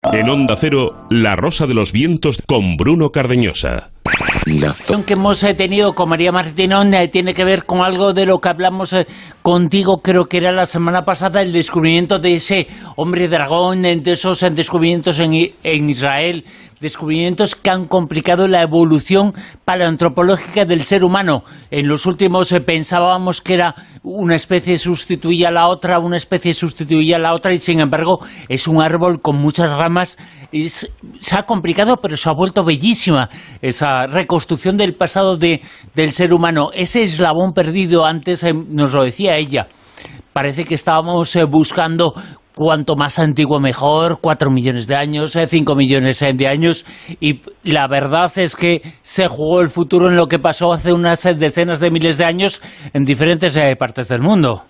En Onda Cero, La Rosa de los Vientos con Bruno Cardeñosa. La que hemos tenido con María Martínez tiene que ver con algo de lo que hablamos contigo, creo que era la semana pasada, el descubrimiento de ese hombre dragón, de esos descubrimientos en Israel, descubrimientos que han complicado la evolución paleoantropológica del ser humano. En los últimos pensábamos que era una especie sustituía a la otra, una especie sustituía a la otra, y sin embargo es un árbol con muchas ramas. Se ha complicado, pero se ha vuelto bellísima esa reconstrucción del pasado del ser humano. Ese eslabón perdido, antes nos lo decía ella, parece que estábamos buscando cuanto más antiguo mejor, 4 millones de años, 5 millones de años, y la verdad es que se jugó el futuro en lo que pasó hace unas decenas de miles de años en diferentes partes del mundo.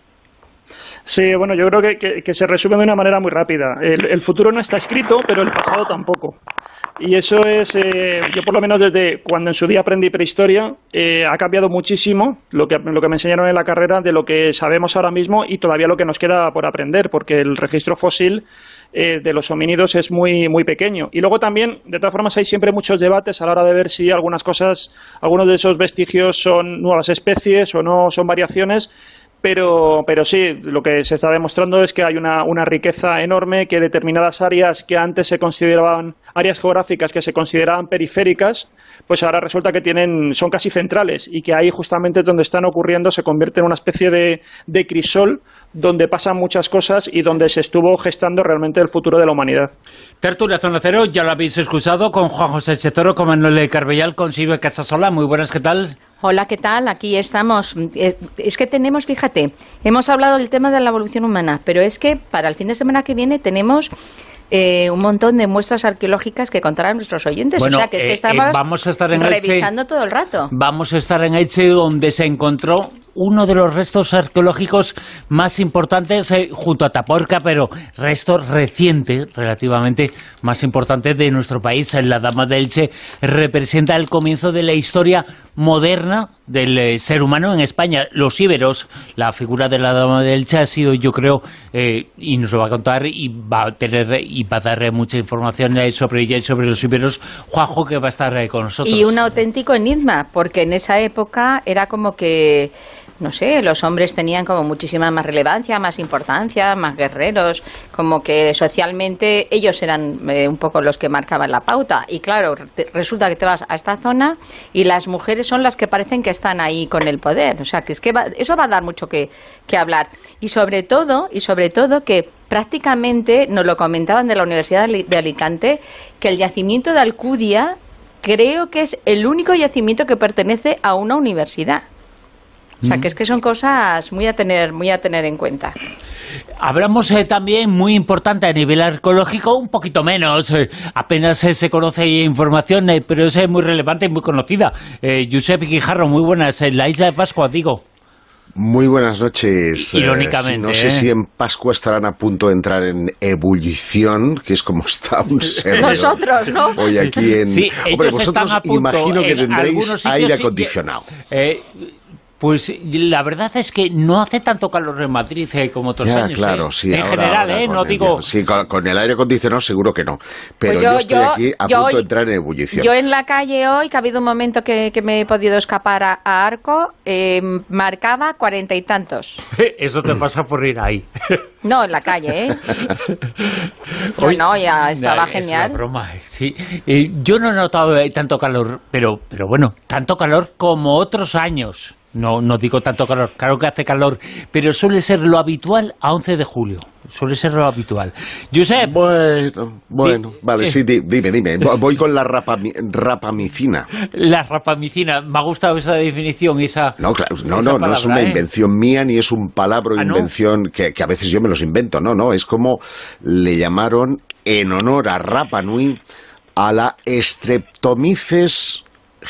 Sí, bueno, yo creo que se resume de una manera muy rápida. El futuro no está escrito, pero el pasado tampoco. Y eso es, yo por lo menos desde cuando en su día aprendí prehistoria, ha cambiado muchísimo lo que me enseñaron en la carrera de lo que sabemos ahora mismo y todavía lo que nos queda por aprender, porque el registro fósil de los homínidos es muy, muy pequeño. Y luego también, de todas formas, hay siempre muchos debates a la hora de ver si algunas cosas, algunos de esos vestigios son nuevas especies o no son variaciones. Pero sí, lo que se está demostrando es que hay una riqueza enorme, que determinadas áreas que antes se consideraban, áreas geográficas que se consideraban periféricas, pues ahora resulta que son casi centrales, y que ahí justamente donde están ocurriendo se convierte en una especie de crisol donde pasan muchas cosas y donde se estuvo gestando realmente el futuro de la humanidad. Tertulia Zona Cero, ya lo habéis escuchado, con Juan José Chezoro, con Manuel Carbellal, con Silvia Casasola. Muy buenas, ¿qué tal? Hola, ¿qué tal? Aquí estamos. Es que tenemos, fíjate, hemos hablado del tema de la evolución humana, pero es que para el fin de semana que viene tenemos un montón de muestras arqueológicas que contar a nuestros oyentes. Bueno, o sea, que es que estamos vamos a estar en revisando Elche, todo el rato. Vamos a estar en Elche, donde se encontró uno de los restos arqueológicos más importantes junto a Taporca, pero resto reciente, relativamente más importante de nuestro país. La Dama de Elche representa el comienzo de la historia moderna del ser humano en España. Los íberos, la figura de la Dama de Elche ha sido, yo creo, y nos lo va a contar y va a dar mucha información sobre ella y sobre los íberos, Juanjo, que va a estar con nosotros. Y un auténtico enigma, porque en esa época era como que, no sé, los hombres tenían como muchísima más relevancia, más importancia, más guerreros, como que socialmente ellos eran un poco los que marcaban la pauta. Y claro, resulta que te vas a esta zona y las mujeres son las que parecen que están ahí con el poder. O sea, que es que eso va a dar mucho que hablar. Y sobre todo que prácticamente, nos lo comentaban de la Universidad de Alicante, que el yacimiento de Alcudia creo que es el único yacimiento que pertenece a una universidad. O sea, que es que son cosas muy a tener en cuenta. Hablamos también, muy importante a nivel arqueológico, un poquito menos, apenas se conoce información, pero es muy relevante y muy conocida. Josep Guijarro, muy buenas, en la isla de Pascua, digo. Muy buenas noches. Irónicamente. No sé si en Pascua estarán a punto de entrar en ebullición, que es como está un servidor. Nosotros, ¿no? Hoy aquí en... Sí, hombre, ellos vosotros están a punto, imagino que tendréis aire acondicionado. Pues la verdad es que no hace tanto calor en Madrid como otros años. Claro, sí. En general, no digo... Sí, con el aire acondicionado seguro que no. Pero pues yo estoy aquí a punto de entrar en ebullición. Yo en la calle hoy, que ha habido un momento que me he podido escapar a Arco, marcaba 40 y tantos. Eso te pasa por ir ahí. No, en la calle, ¿eh? No, ya estaba genial. Es una broma, sí. Yo no he notado tanto calor, pero bueno, tanto calor como otros años. No digo tanto calor, claro que hace calor, pero suele ser lo habitual a 11 de julio. Suele ser lo habitual. Josep. Bueno, vale, sí, dime. Voy con la rapamicina. La rapamicina, me ha gustado esa definición, esa. No, claro, no es una invención mía, ni es un palabra o invención que a veces yo me los invento. No, es como le llamaron en honor a Rapa Nui a la Streptomyces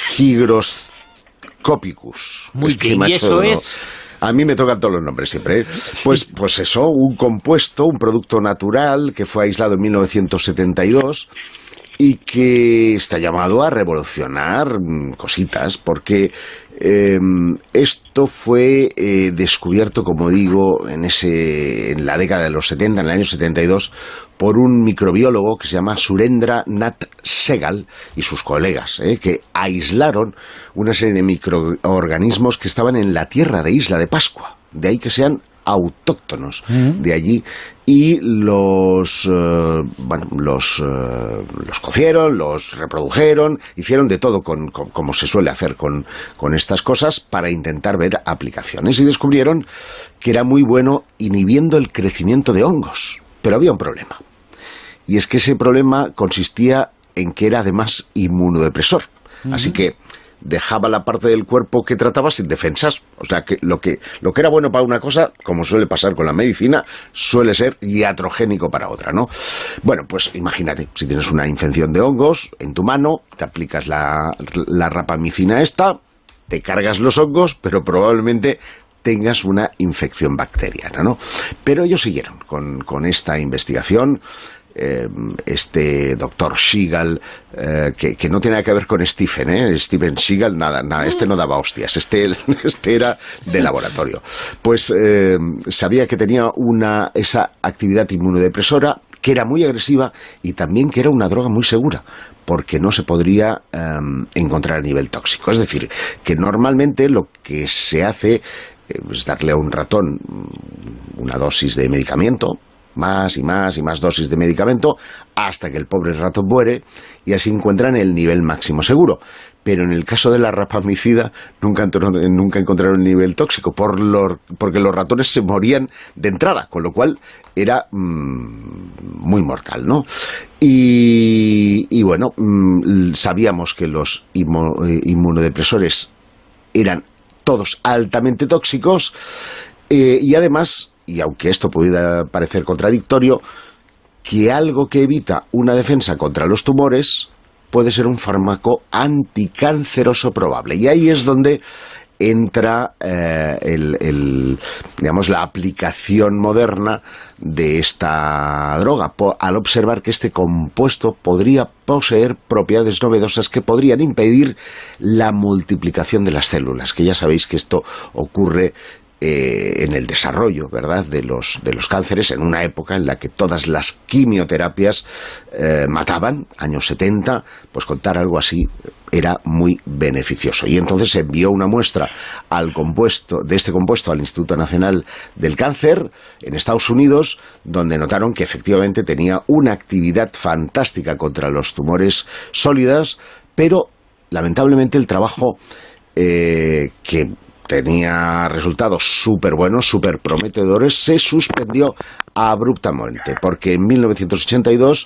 hygroscopicus. Muy bien, y eso es... A mí me tocan todos los nombres siempre, ¿eh? Pues eso, un compuesto, un producto natural que fue aislado en 1972 y que está llamado a revolucionar cositas, porque Esto fue descubierto, como digo, en la década de los 70, en el año 72, por un microbiólogo que se llama Surendra Nath Sehgal y sus colegas, que aislaron una serie de microorganismos que estaban en la tierra de Isla de Pascua. De ahí que sean autóctonos de allí, y los cocieron, los reprodujeron, hicieron de todo como se suele hacer con estas cosas para intentar ver aplicaciones, y descubrieron que era muy bueno inhibiendo el crecimiento de hongos. Pero había un problema, y es que ese problema consistía en que era además inmunodepresor, así que dejaba la parte del cuerpo que trataba sin defensas. O sea, que lo que era bueno para una cosa, como suele pasar con la medicina, suele ser iatrogénico para otra, ¿no? Bueno, pues imagínate, si tienes una infección de hongos en tu mano, te aplicas la rapamicina esta, te cargas los hongos, pero probablemente tengas una infección bacteriana, ¿no? Pero ellos siguieron con esta investigación. Este doctor Sehgal, que no tiene nada que ver con Steven Seagal, nada, este no daba hostias, este era de laboratorio. Pues sabía que tenía esa actividad inmunodepresora, que era muy agresiva, y también que era una droga muy segura, porque no se podría encontrar a nivel tóxico. Es decir, que normalmente lo que se hace es darle a un ratón una dosis de medicamento, más y más y más dosis de medicamento, hasta que el pobre ratón muere, y así encuentran el nivel máximo seguro. Pero en el caso de la rapamicida nunca encontraron el nivel tóxico, porque los ratones se morían de entrada, con lo cual era muy mortal, ¿no? Y bueno, sabíamos que los inmunodepresores eran todos altamente tóxicos, y además, y aunque esto pudiera parecer contradictorio, que algo que evita una defensa contra los tumores puede ser un fármaco anticanceroso probable. Y ahí es donde entra la aplicación moderna de esta droga, al observar que este compuesto podría poseer propiedades novedosas que podrían impedir la multiplicación de las células, que ya sabéis que esto ocurre en el desarrollo, ¿verdad?, de los cánceres, en una época en la que todas las quimioterapias mataban, años 70, pues contar algo así era muy beneficioso. Y entonces se envió una muestra de este compuesto al Instituto Nacional del Cáncer en Estados Unidos, donde notaron que efectivamente tenía una actividad fantástica contra los tumores sólidos, pero lamentablemente el trabajo que tenía resultados súper buenos, súper prometedores, se suspendió abruptamente, porque en 1982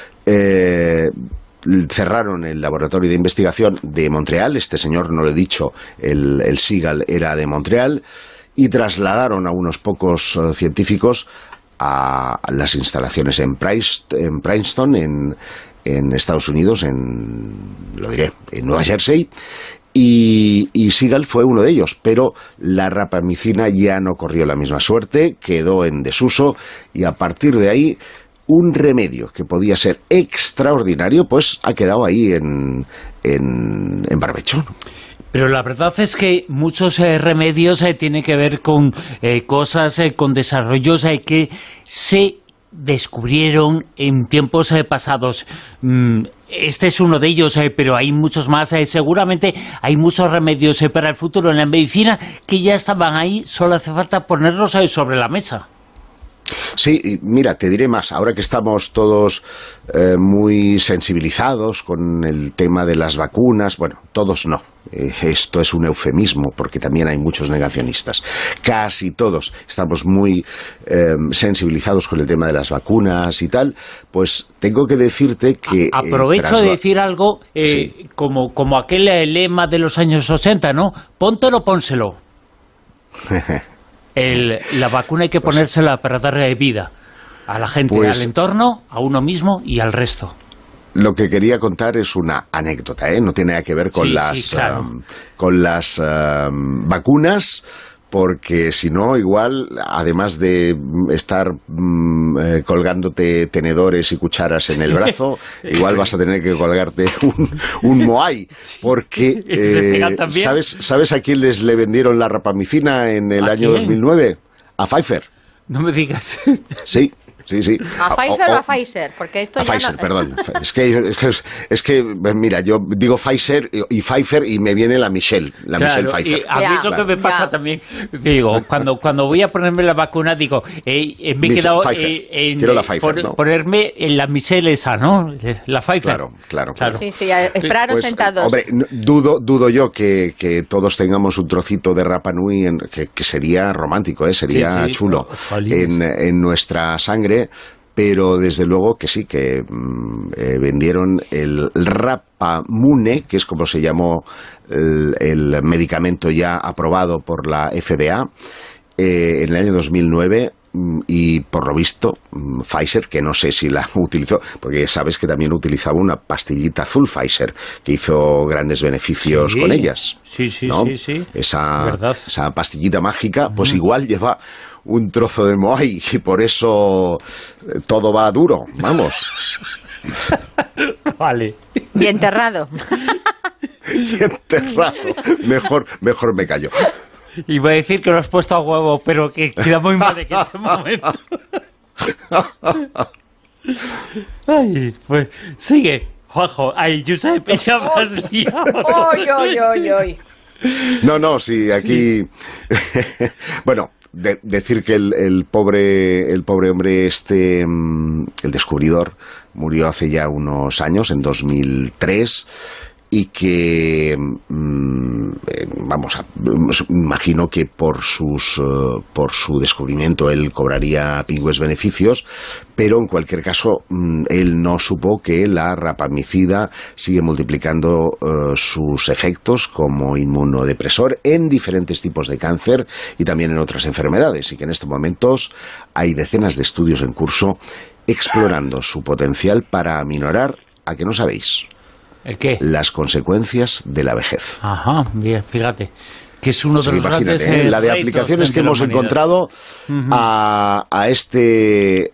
cerraron el laboratorio de investigación de Montreal. Este señor, no lo he dicho, el Sehgal era de Montreal, y trasladaron a unos pocos científicos a las instalaciones en Princeton, en Estados Unidos, en Nueva Jersey. Y Sehgal fue uno de ellos, pero la rapamicina ya no corrió la misma suerte, quedó en desuso, y a partir de ahí un remedio que podía ser extraordinario, pues ha quedado ahí en barbecho. Pero la verdad es que muchos remedios tienen que ver con cosas, con desarrollos que se descubrieron en tiempos pasados. Este es uno de ellos, pero hay muchos más. Seguramente hay muchos remedios para el futuro en la medicina que ya estaban ahí, solo hace falta ponerlos sobre la mesa. Sí, mira, te diré más. Ahora que estamos todos muy sensibilizados con el tema de las vacunas, bueno, todos no. Esto es un eufemismo, porque también hay muchos negacionistas. Casi todos estamos muy sensibilizados con el tema de las vacunas y tal. Pues tengo que decirte que... Aprovecho de decir algo, sí, como aquel lema de los años 80, ¿no? Póntelo, pónselo. La vacuna hay que ponérsela para darle vida a la gente, al entorno, a uno mismo y al resto. Lo que quería contar es una anécdota, no tiene nada que ver con las vacunas, porque si no, igual, además de estar colgándote tenedores y cucharas en el brazo, igual vas a tener que colgarte un Moai, porque ¿sabes a quién le vendieron la rapamicina en el año 2009? A Pfizer. No me digas. Sí. ¿A Pfizer o a Pfizer? Porque esto a ya Pfizer, no... perdón. Es que, mira, yo digo Pfizer y Pfizer y me viene la Michelle Pfizer. Y a mí es lo que me pasa también. Digo, cuando voy a ponerme la vacuna, digo, me he quedado quiero la Pfizer, ¿no? Ponerme en la Michelle esa, ¿no? La Pfizer. Claro. Sí, esperaros sentados. Hombre, dudo yo que todos tengamos un trocito de Rapa Nui, que sería romántico, sería chulo en nuestra sangre. Pero desde luego que sí, que vendieron el Rapamune, que es como se llamó el medicamento ya aprobado por la FDA en el año 2009, y por lo visto Pfizer, que no sé si la utilizó, porque sabes que también utilizaba una pastillita azul Pfizer, que hizo grandes beneficios con ellas. Sí. Esa pastillita mágica, pues igual lleva un trozo de Moai y por eso todo va duro, vamos. Vale. Y enterrado. Mejor me callo. Iba a decir que lo has puesto a huevo, pero que queda muy mal en este momento. Ay, pues sigue, Juanjo. Ay, Josep, ya me has liado. Oy. No, sí, aquí... Bueno, decir que el pobre hombre el descubridor, murió hace ya unos años, en 2003, y que imagino que por su descubrimiento él cobraría pingües beneficios, pero en cualquier caso él no supo que la rapamicida sigue multiplicando sus efectos como inmunodepresor en diferentes tipos de cáncer y también en otras enfermedades, y que en estos momentos hay decenas de estudios en curso explorando su potencial para aminorar, ¿a que no sabéis? ¿El qué? Las consecuencias de la vejez. Ajá, bien, fíjate. Que es uno de los grandes la de aplicaciones que hemos encontrado a este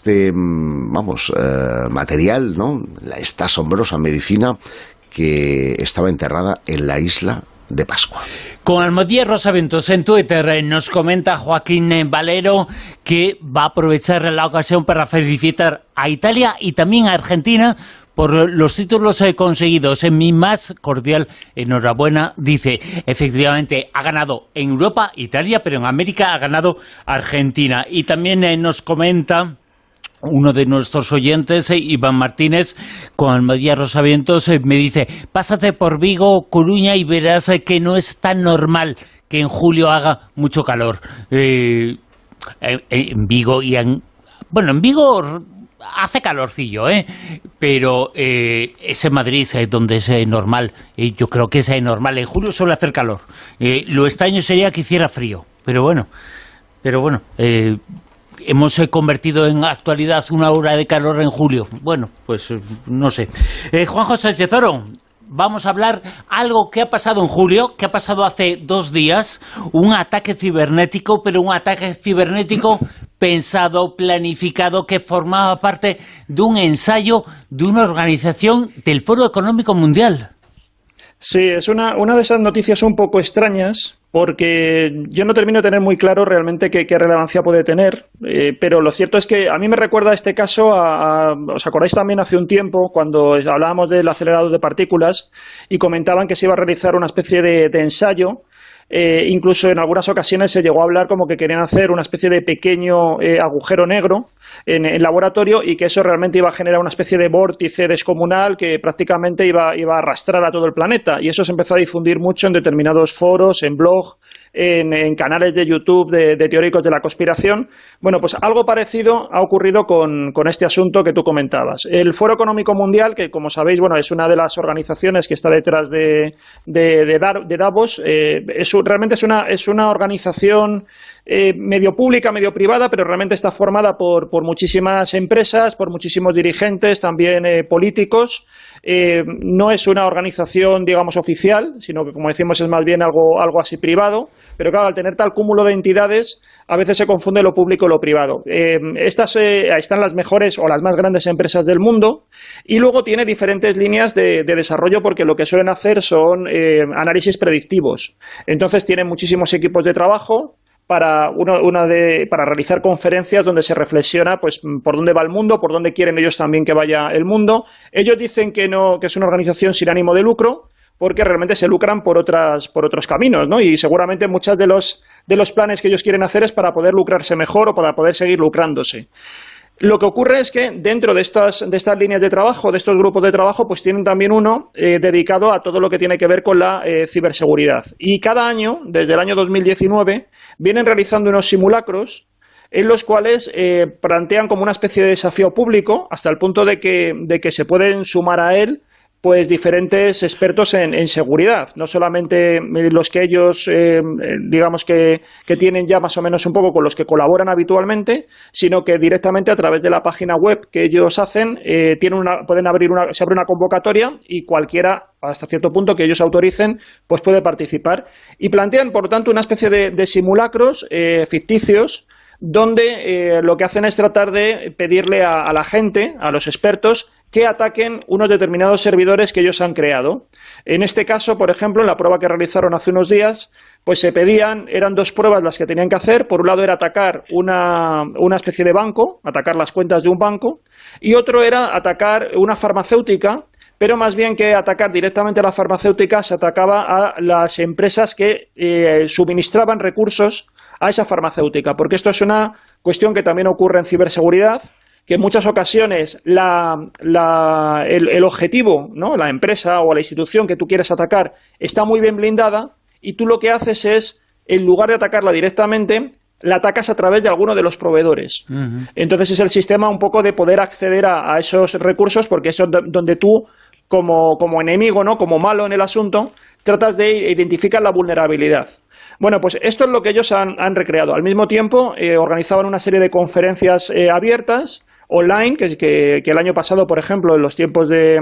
material, ¿no? Esta asombrosa medicina que estaba enterrada en la isla de Pascua. Con Almodía Rosaventos en Twitter nos comenta Joaquín Valero que va a aprovechar la ocasión para felicitar a Italia y también a Argentina por los títulos conseguidos. En mi más cordial enhorabuena, dice. Efectivamente, ha ganado en Europa Italia, pero en América ha ganado Argentina. Y también nos comenta uno de nuestros oyentes, Iván Martínez, con Almodía Rosavientos, me dice: pásate por Vigo, Coruña, y verás que no es tan normal que en julio haga mucho calor. En Vigo y en Vigo hace calorcillo, pero es en Madrid donde es normal. Yo creo que es normal. En julio suele hacer calor. Lo extraño sería que hiciera frío. Pero bueno, hemos convertido en actualidad una hora de calor en julio. Bueno, pues no sé. Juanjo Sánchez Oro, vamos a hablar algo que ha pasado en julio, que ha pasado hace 2 días, un ataque cibernético, pero un ataque cibernético pensado, planificado, que formaba parte de un ensayo de una organización del Foro Económico Mundial. Sí, es una de esas noticias un poco extrañas, porque yo no termino de tener muy claro realmente qué relevancia puede tener, pero lo cierto es que a mí me recuerda este caso ¿os acordáis también hace un tiempo cuando hablábamos del acelerador de partículas y comentaban que se iba a realizar una especie de ensayo? Incluso en algunas ocasiones se llegó a hablar como que querían hacer una especie de pequeño agujero negro en laboratorio, y que eso realmente iba a generar una especie de vórtice descomunal que prácticamente iba a arrastrar a todo el planeta, y eso se empezó a difundir mucho en determinados foros, en blog, en canales de YouTube de teóricos de la conspiración. Bueno, pues algo parecido ha ocurrido con este asunto que tú comentabas. El Foro Económico Mundial, que como sabéis, bueno, es una de las organizaciones que está detrás de Davos, realmente es una organización medio pública, medio privada, pero realmente está formada por muchísimas empresas, por muchísimos dirigentes, también políticos. No es una organización, digamos, oficial, sino que, como decimos, es más bien algo así privado. pero claro, al tener tal cúmulo de entidades, a veces se confunde lo público y lo privado. Ahí están las mejores o las más grandes empresas del mundo, y luego tiene diferentes líneas de desarrollo, porque lo que suelen hacer son análisis predictivos. Entonces tienen muchísimos equipos de trabajo para realizar conferencias donde se reflexiona pues por dónde va el mundo, por dónde quieren ellos también que vaya el mundo. Ellos dicen que es una organización sin ánimo de lucro, porque realmente se lucran por otros caminos, ¿no? Y seguramente muchos de los planes que ellos quieren hacer es para poder lucrarse mejor o para poder seguir lucrándose. Lo que ocurre es que dentro de estas líneas de trabajo, de estos grupos de trabajo, pues tienen también uno dedicado a todo lo que tiene que ver con la ciberseguridad. Y cada año, desde el año 2019, vienen realizando unos simulacros en los cuales plantean como una especie de desafío público, hasta el punto de que se pueden sumar a él pues diferentes expertos en seguridad, no solamente los que ellos, digamos que tienen ya más o menos un poco con los que colaboran habitualmente, sino que directamente a través de la página web que ellos hacen, se abre una convocatoria y cualquiera, hasta cierto punto que ellos autoricen, pues puede participar. Y plantean, por lo tanto, una especie de simulacros ficticios, donde lo que hacen es tratar de pedirle a la gente, a los expertos, que ataquen unos determinados servidores que ellos han creado. En este caso, por ejemplo, en la prueba que realizaron hace unos días, pues eran 2 pruebas las que tenían que hacer. Por un lado era atacar una especie de banco, atacar las cuentas de un banco, y otro era atacar una farmacéutica, pero más bien que atacar directamente a la farmacéutica, se atacaba a las empresas que suministraban recursos a esa farmacéutica, porque esto es una cuestión que también ocurre en ciberseguridad, que en muchas ocasiones el objetivo, ¿no?, la empresa o la institución que tú quieres atacar está muy bien blindada, y tú lo que haces es, en lugar de atacarla directamente, la atacas a través de alguno de los proveedores. Uh-huh. Entonces es el sistema un poco de poder acceder a esos recursos, porque eso es donde tú, como enemigo, ¿no?, como malo en el asunto, tratas de identificar la vulnerabilidad. Bueno, pues esto es lo que ellos han recreado. Al mismo tiempo, organizaban una serie de conferencias abiertas, online, que el año pasado, por ejemplo, en los tiempos de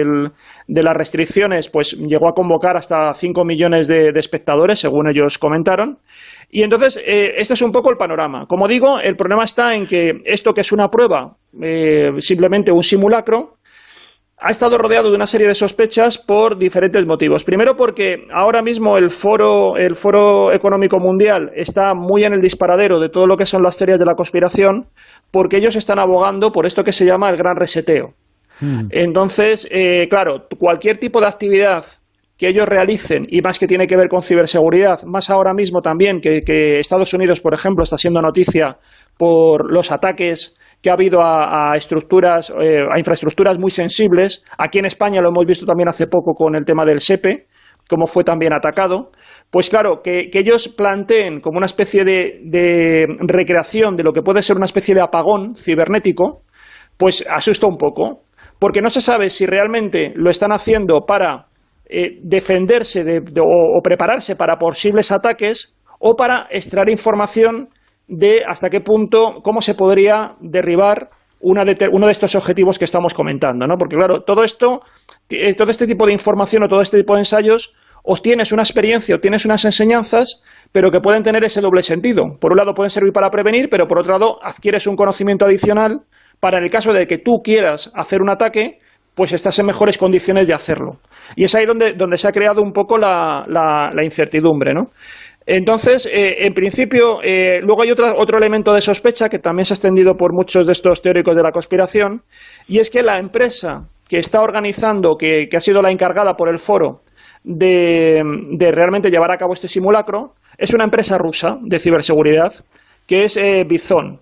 las restricciones, pues llegó a convocar hasta 5 millones de espectadores, según ellos comentaron. Y entonces, este es un poco el panorama. Como digo, el problema está en que esto, que es una prueba, simplemente un simulacro, ha estado rodeado de una serie de sospechas por diferentes motivos. Primero, porque ahora mismo el Foro Económico Mundial está muy en el disparadero de todo lo que son las teorías de la conspiración, porque ellos están abogando por esto que se llama el gran reseteo. Entonces, claro, cualquier tipo de actividad que ellos realicen, y más que tiene que ver con ciberseguridad, más ahora mismo también que Estados Unidos, por ejemplo, está siendo noticia por los ataques que ha habido a infraestructuras muy sensibles. Aquí en España lo hemos visto también hace poco con el tema del SEPE, cómo fue también atacado. Pues claro, que ellos planteen como una especie de recreación de lo que puede ser una especie de apagón cibernético, pues asusta un poco, porque no se sabe si realmente lo están haciendo para defenderse o prepararse para posibles ataques, o para extraer información de hasta qué punto, cómo se podría derribar uno de estos objetivos que estamos comentando, ¿no? Porque claro, todo este tipo de información o todo este tipo de ensayos, obtienes una experiencia, obtienes unas enseñanzas, pero que pueden tener ese doble sentido. Por un lado pueden servir para prevenir, pero por otro lado adquieres un conocimiento adicional para, en el caso de que tú quieras hacer un ataque, pues estás en mejores condiciones de hacerlo. Y es ahí donde se ha creado un poco la incertidumbre, ¿no? Entonces, en principio, luego hay otro elemento de sospecha que también se ha extendido por muchos de estos teóricos de la conspiración, y es que la empresa que está organizando, que ha sido la encargada por el foro de realmente llevar a cabo este simulacro, es una empresa rusa de ciberseguridad, que es Bizon.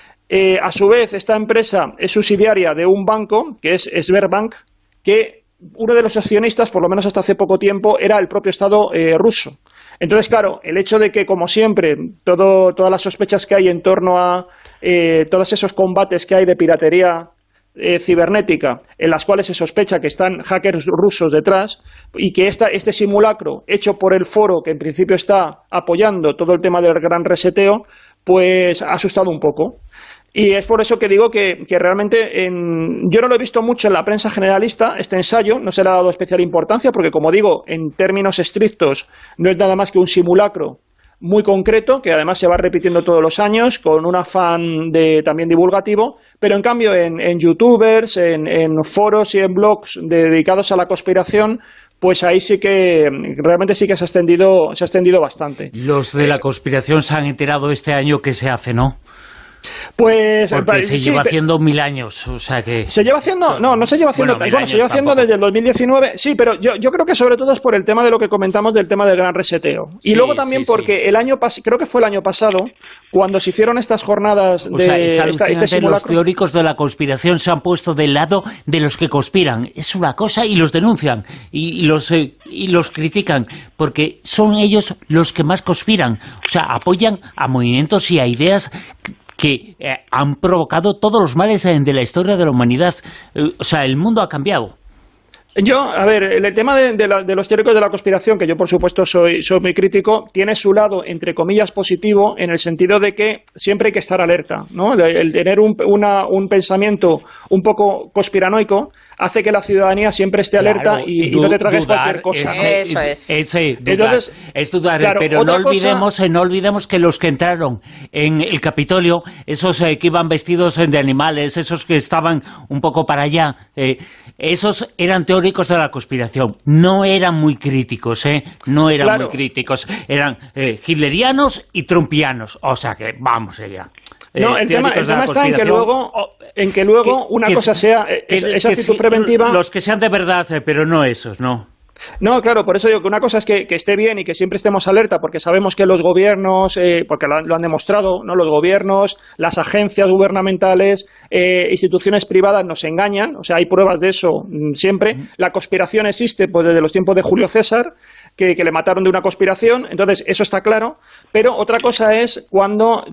A su vez, esta empresa es subsidiaria de un banco, que es Sberbank, que uno de los accionistas, por lo menos hasta hace poco tiempo, era el propio Estado ruso. Entonces, claro, el hecho de que, como siempre, todas las sospechas que hay en torno a todos esos combates que hay de piratería cibernética, en las cuales se sospecha que están hackers rusos detrás, y que este simulacro hecho por el foro, que en principio está apoyando todo el tema del gran reseteo, pues ha asustado un poco. Y es por eso que digo que realmente yo no lo he visto mucho en la prensa generalista, este ensayo, no se le ha dado especial importancia, porque, como digo, en términos estrictos no es nada más que un simulacro muy concreto, que además se va repitiendo todos los años, con un afán también divulgativo, pero en cambio en youtubers, en foros y en blogs dedicados a la conspiración, pues ahí sí que realmente sí que se ha extendido bastante. Los de la conspiración se han enterado este año que se hace, ¿no? Pues porque se lleva haciendo 1000 años, o sea que... ¿Se lleva haciendo? No se lleva haciendo... Bueno, se lleva haciendo desde el 2019, sí, pero yo creo que sobre todo es por el tema de lo que comentamos del tema del gran reseteo. Y luego también porque el año pasado, creo que fue el año pasado, cuando se hicieron estas jornadas los teóricos de la conspiración se han puesto del lado de los que conspiran. Es una cosa, y los denuncian, y los critican, porque son ellos los que más conspiran. O sea, apoyan a movimientos y a ideas que han provocado todos los males de la historia de la humanidad. O sea, el mundo ha cambiado. A ver, el tema de los teóricos de la conspiración, que yo por supuesto soy muy crítico, tiene su lado, entre comillas, positivo, en el sentido de que siempre hay que estar alerta, ¿no? El tener un pensamiento un poco conspiranoico hace que la ciudadanía siempre esté alerta y no te tragues cualquier cosa. Eso es. Entonces, es dudar, claro, pero no olvidemos que los que entraron en el Capitolio, esos que iban vestidos de animales, esos que estaban un poco para allá, esos eran teóricos de la conspiración, no eran muy críticos, no eran muy críticos, eran hitlerianos y trumpianos, o sea que vamos allá. El tema está en que luego una cosa sea esa actitud preventiva. Los que sean de verdad, pero no esos, no. No, claro, por eso digo que una cosa es que esté bien y que siempre estemos alerta, porque sabemos que los gobiernos, porque lo han demostrado, ¿no? Los gobiernos, las agencias gubernamentales, instituciones privadas nos engañan, o sea, hay pruebas de eso siempre. La conspiración existe pues desde los tiempos de Julio César, que le mataron de una conspiración, entonces eso está claro, pero otra cosa es cuando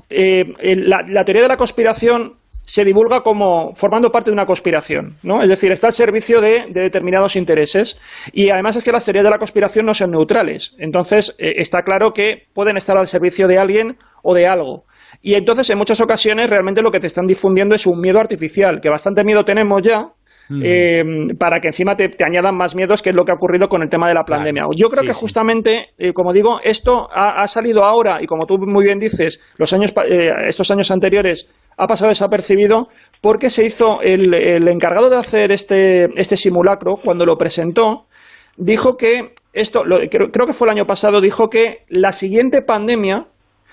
la teoría de la conspiración se divulga como formando parte de una conspiración, ¿no? Es decir, está al servicio de determinados intereses, y además es que las teorías de la conspiración no son neutrales, entonces está claro que pueden estar al servicio de alguien o de algo, y entonces en muchas ocasiones realmente lo que te están difundiendo es un miedo artificial, que bastante miedo tenemos ya, para que encima te añadan más miedos, que es lo que ha ocurrido con el tema de la pandemia. Yo creo que justamente, como digo, esto ha salido ahora, y como tú muy bien dices, estos años anteriores ha pasado desapercibido, porque se hizo el encargado de hacer este simulacro, cuando lo presentó, dijo que creo que fue el año pasado, dijo que la siguiente pandemia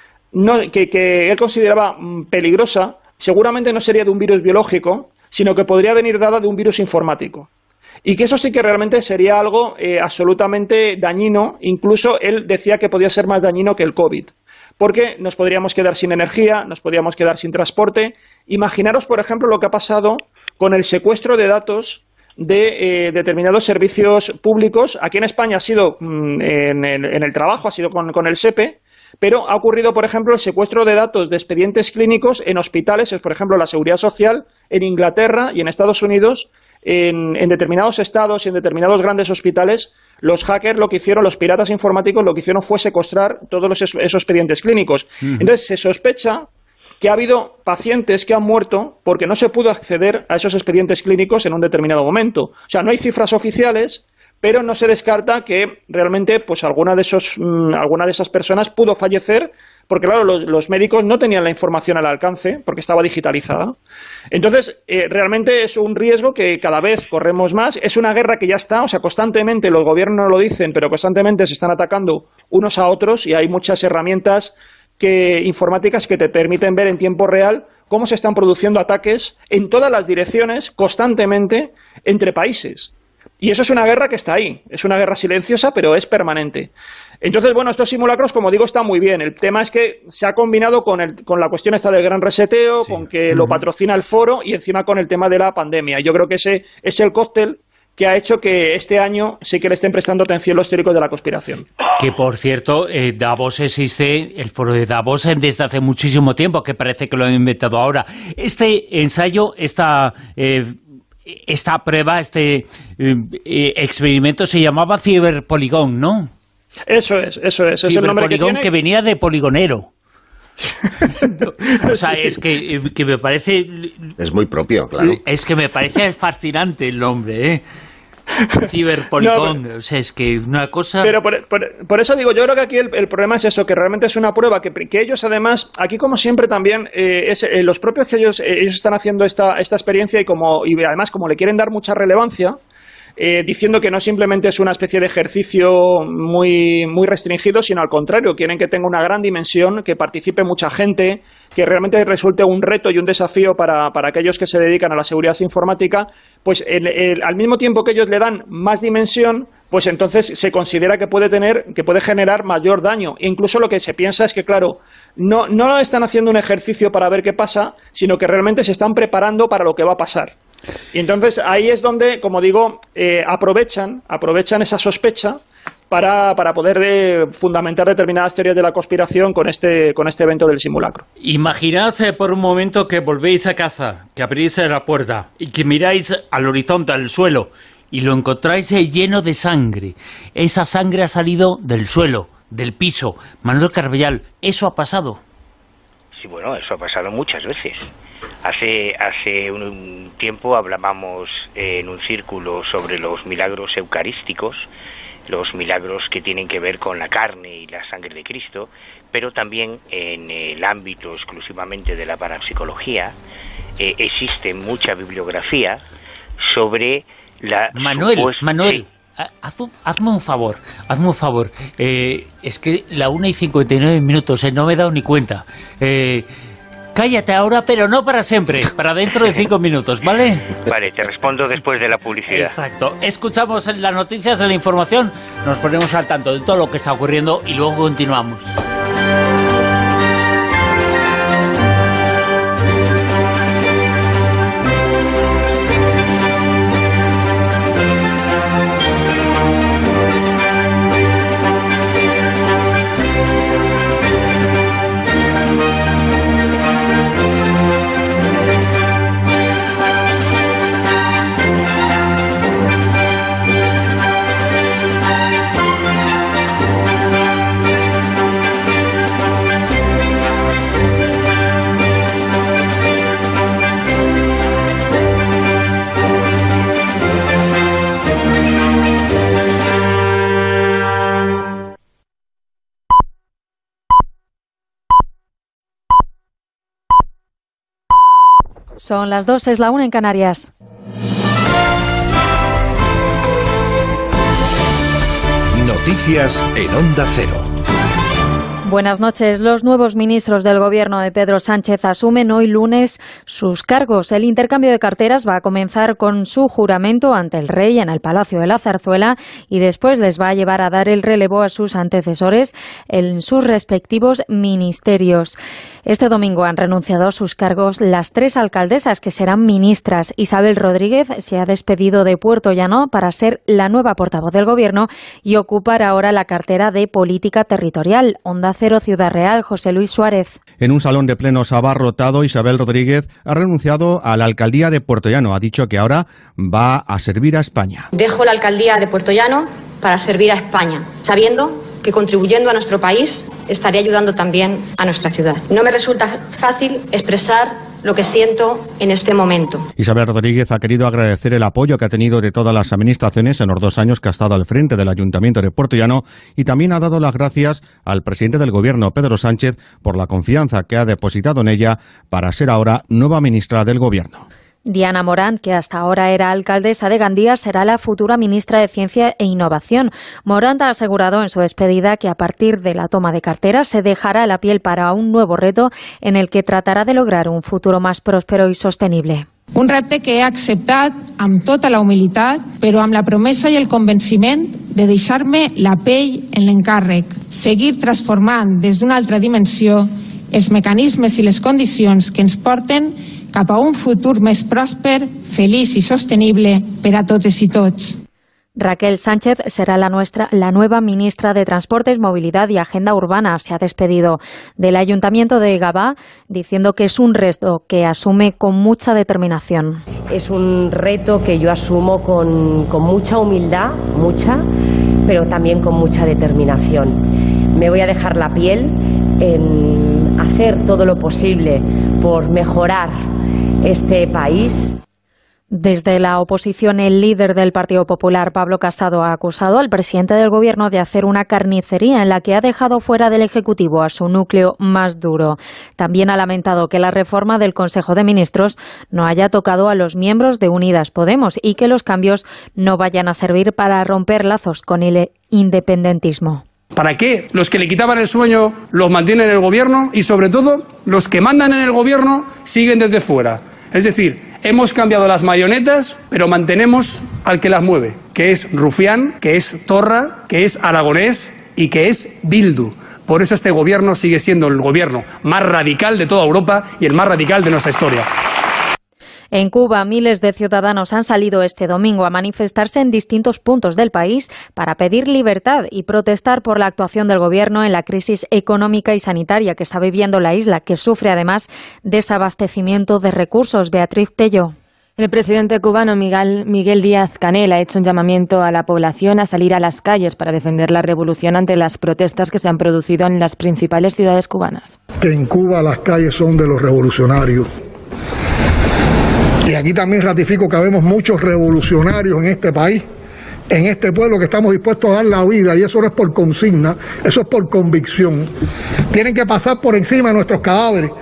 que él consideraba peligrosa seguramente no sería de un virus biológico, sino que podría venir dada de un virus informático. Y que eso sí que realmente sería algo absolutamente dañino, incluso él decía que podía ser más dañino que el COVID, porque nos podríamos quedar sin energía, nos podríamos quedar sin transporte. Imaginaros, por ejemplo, lo que ha pasado con el secuestro de datos de determinados servicios públicos. Aquí en España ha sido en el trabajo, ha sido con el SEPE, pero ha ocurrido, por ejemplo, el secuestro de datos de expedientes clínicos en hospitales, por ejemplo, la Seguridad Social en Inglaterra y en Estados Unidos, en determinados estados y en determinados grandes hospitales. Los hackers lo que hicieron, los piratas informáticos lo que hicieron fue secuestrar todos esos expedientes clínicos. Entonces se sospecha que ha habido pacientes que han muerto porque no se pudo acceder a esos expedientes clínicos en un determinado momento. O sea, no hay cifras oficiales, pero no se descarta que realmente pues alguna de esas personas pudo fallecer, porque claro, los médicos no tenían la información al alcance porque estaba digitalizada. Entonces, realmente es un riesgo que cada vez corremos más. Es una guerra que ya está, o sea, constantemente los gobiernos no lo dicen, pero constantemente se están atacando unos a otros, y hay muchas herramientas informáticas que te permiten ver en tiempo real cómo se están produciendo ataques en todas las direcciones constantemente entre países. Y eso es una guerra que está ahí, es una guerra silenciosa, pero es permanente. Entonces, bueno, estos simulacros, como digo, están muy bien. El tema es que se ha combinado con la cuestión esta del gran reseteo, con que lo patrocina el foro, y encima con el tema de la pandemia. Yo creo que ese es el cóctel que ha hecho que este año sí que le estén prestando atención los teóricos de la conspiración. Que, por cierto, Davos existe, el foro de Davos, desde hace muchísimo tiempo, que parece que lo han inventado ahora. Este ensayo, esta prueba, experimento se llamaba Ciberpoligón, ¿no? Eso es el nombre que tiene. Que venía de poligonero. O sea, es que me parece... Es muy propio, claro. Es que me parece fascinante el nombre, ¿eh? Ciberpolicón, o sea, es que una cosa... Pero por eso digo, yo creo que aquí el problema es eso, que realmente es una prueba, que ellos además, aquí como siempre también, los propios que ellos están haciendo esta experiencia y además como le quieren dar mucha relevancia, diciendo que no simplemente es una especie de ejercicio muy, muy restringido, sino al contrario, quieren que tenga una gran dimensión, que participe mucha gente, que realmente resulte un reto y un desafío para aquellos que se dedican a la seguridad informática, pues al mismo tiempo que ellos le dan más dimensión, pues entonces se considera que puede generar mayor daño. E incluso lo que se piensa es que, claro, no están haciendo un ejercicio para ver qué pasa, sino que realmente se están preparando para lo que va a pasar. Y entonces ahí es donde, como digo, aprovechan esa sospecha para poder fundamentar determinadas teorías de la conspiración con este evento del simulacro. Imaginad por un momento que volvéis a casa, que abrís la puerta y que miráis al horizonte, al suelo, y lo encontráis lleno de sangre. Esa sangre ha salido del suelo, del piso. Manuel Carbellal, ¿eso ha pasado? Sí, bueno, eso ha pasado muchas veces. Hace un tiempo hablábamos en un círculo sobre los milagros eucarísticos, los milagros que tienen que ver con la carne y la sangre de Cristo, pero también en el ámbito exclusivamente de la parapsicología existe mucha bibliografía sobre la... Manuel, sí. hazme un favor. Es que la 1:59, no me he dado ni cuenta. Cállate ahora, pero no para siempre, para dentro de 5 minutos, ¿vale? Vale, te respondo después de la publicidad. Exacto. Escuchamos las noticias, la información, nos ponemos al tanto de todo lo que está ocurriendo y luego continuamos. Son las 2, es la 1 en Canarias. Noticias en Onda Cero. Buenas noches. Los nuevos ministros del Gobierno de Pedro Sánchez asumen hoy lunes sus cargos. El intercambio de carteras va a comenzar con su juramento ante el rey en el Palacio de la Zarzuela y después les va a llevar a dar el relevo a sus antecesores en sus respectivos ministerios. Este domingo han renunciado a sus cargos las 3 alcaldesas que serán ministras. Isabel Rodríguez se ha despedido de Puertollano para ser la nueva portavoz del Gobierno y ocupar ahora la cartera de Política Territorial. Onda Cero, Ciudad Real, José Luis Suárez. En un salón de plenos abarrotado, Isabel Rodríguez ha renunciado a la alcaldía de Puertollano. Ha dicho que ahora va a servir a España. Dejo la alcaldía de Puertollano para servir a España, sabiendo que contribuyendo a nuestro país estaré ayudando también a nuestra ciudad. No me resulta fácil expresar lo que siento en este momento. Isabel Rodríguez ha querido agradecer el apoyo que ha tenido de todas las administraciones en los 2 años que ha estado al frente del Ayuntamiento de Puertollano y también ha dado las gracias al presidente del Gobierno, Pedro Sánchez, por la confianza que ha depositado en ella para ser ahora nueva ministra del Gobierno. Diana Morant, que hasta ahora era alcaldesa de Gandía, será la futura ministra de Ciencia e Innovación. Morant ha asegurado en su despedida que a partir de la toma de cartera se dejará la piel para un nuevo reto en el que tratará de lograr un futuro más próspero y sostenible. Un repte que he acceptat amb tota la humilitat, però amb la promesa i el convenciment de deixar-me la pell en l'encàrrec, seguir transformant des d'una altra dimensió els mecanismes i les condicions que ens porten cap a un futur més pròsper, feliç i sostenible per a totes i tots. Raquel Sánchez será la nueva ministra de Transportes, Movilidad y Agenda Urbana. Se ha despedido del Ayuntamiento de Gavà diciendo que es un reto que asume con mucha determinación. Es un reto que yo asumo con mucha humildad, pero también con mucha determinación. Me voy a dejar la piel en hacer todo lo posible por mejorar este país. Desde la oposición, el líder del Partido Popular, Pablo Casado, ha acusado al presidente del Gobierno de hacer una carnicería en la que ha dejado fuera del Ejecutivo a su núcleo más duro. También ha lamentado que la reforma del Consejo de Ministros no haya tocado a los miembros de Unidas Podemos y que los cambios no vayan a servir para romper lazos con el independentismo. ¿Para qué los que le quitaban el sueño los mantienen en el Gobierno y, sobre todo, los que mandan en el Gobierno siguen desde fuera? Es decir, hemos cambiado las marionetas, pero mantenemos al que las mueve, que es Rufián, que es Torra, que es Aragonés y que es Bildu. Por eso este gobierno sigue siendo el gobierno más radical de toda Europa y el más radical de nuestra historia. En Cuba, miles de ciudadanos han salido este domingo a manifestarse en distintos puntos del país para pedir libertad y protestar por la actuación del gobierno en la crisis económica y sanitaria que está viviendo la isla, que sufre además desabastecimiento de recursos. Beatriz Tello. El presidente cubano Miguel Díaz-Canel ha hecho un llamamiento a la población a salir a las calles para defender la revolución ante las protestas que se han producido en las principales ciudades cubanas. Que en Cuba las calles son de los revolucionarios. Y aquí también ratifico que habemos muchos revolucionarios en este país, en este pueblo, que estamos dispuestos a dar la vida, y eso no es por consigna, eso es por convicción. Tienen que pasar por encima de nuestros cadáveres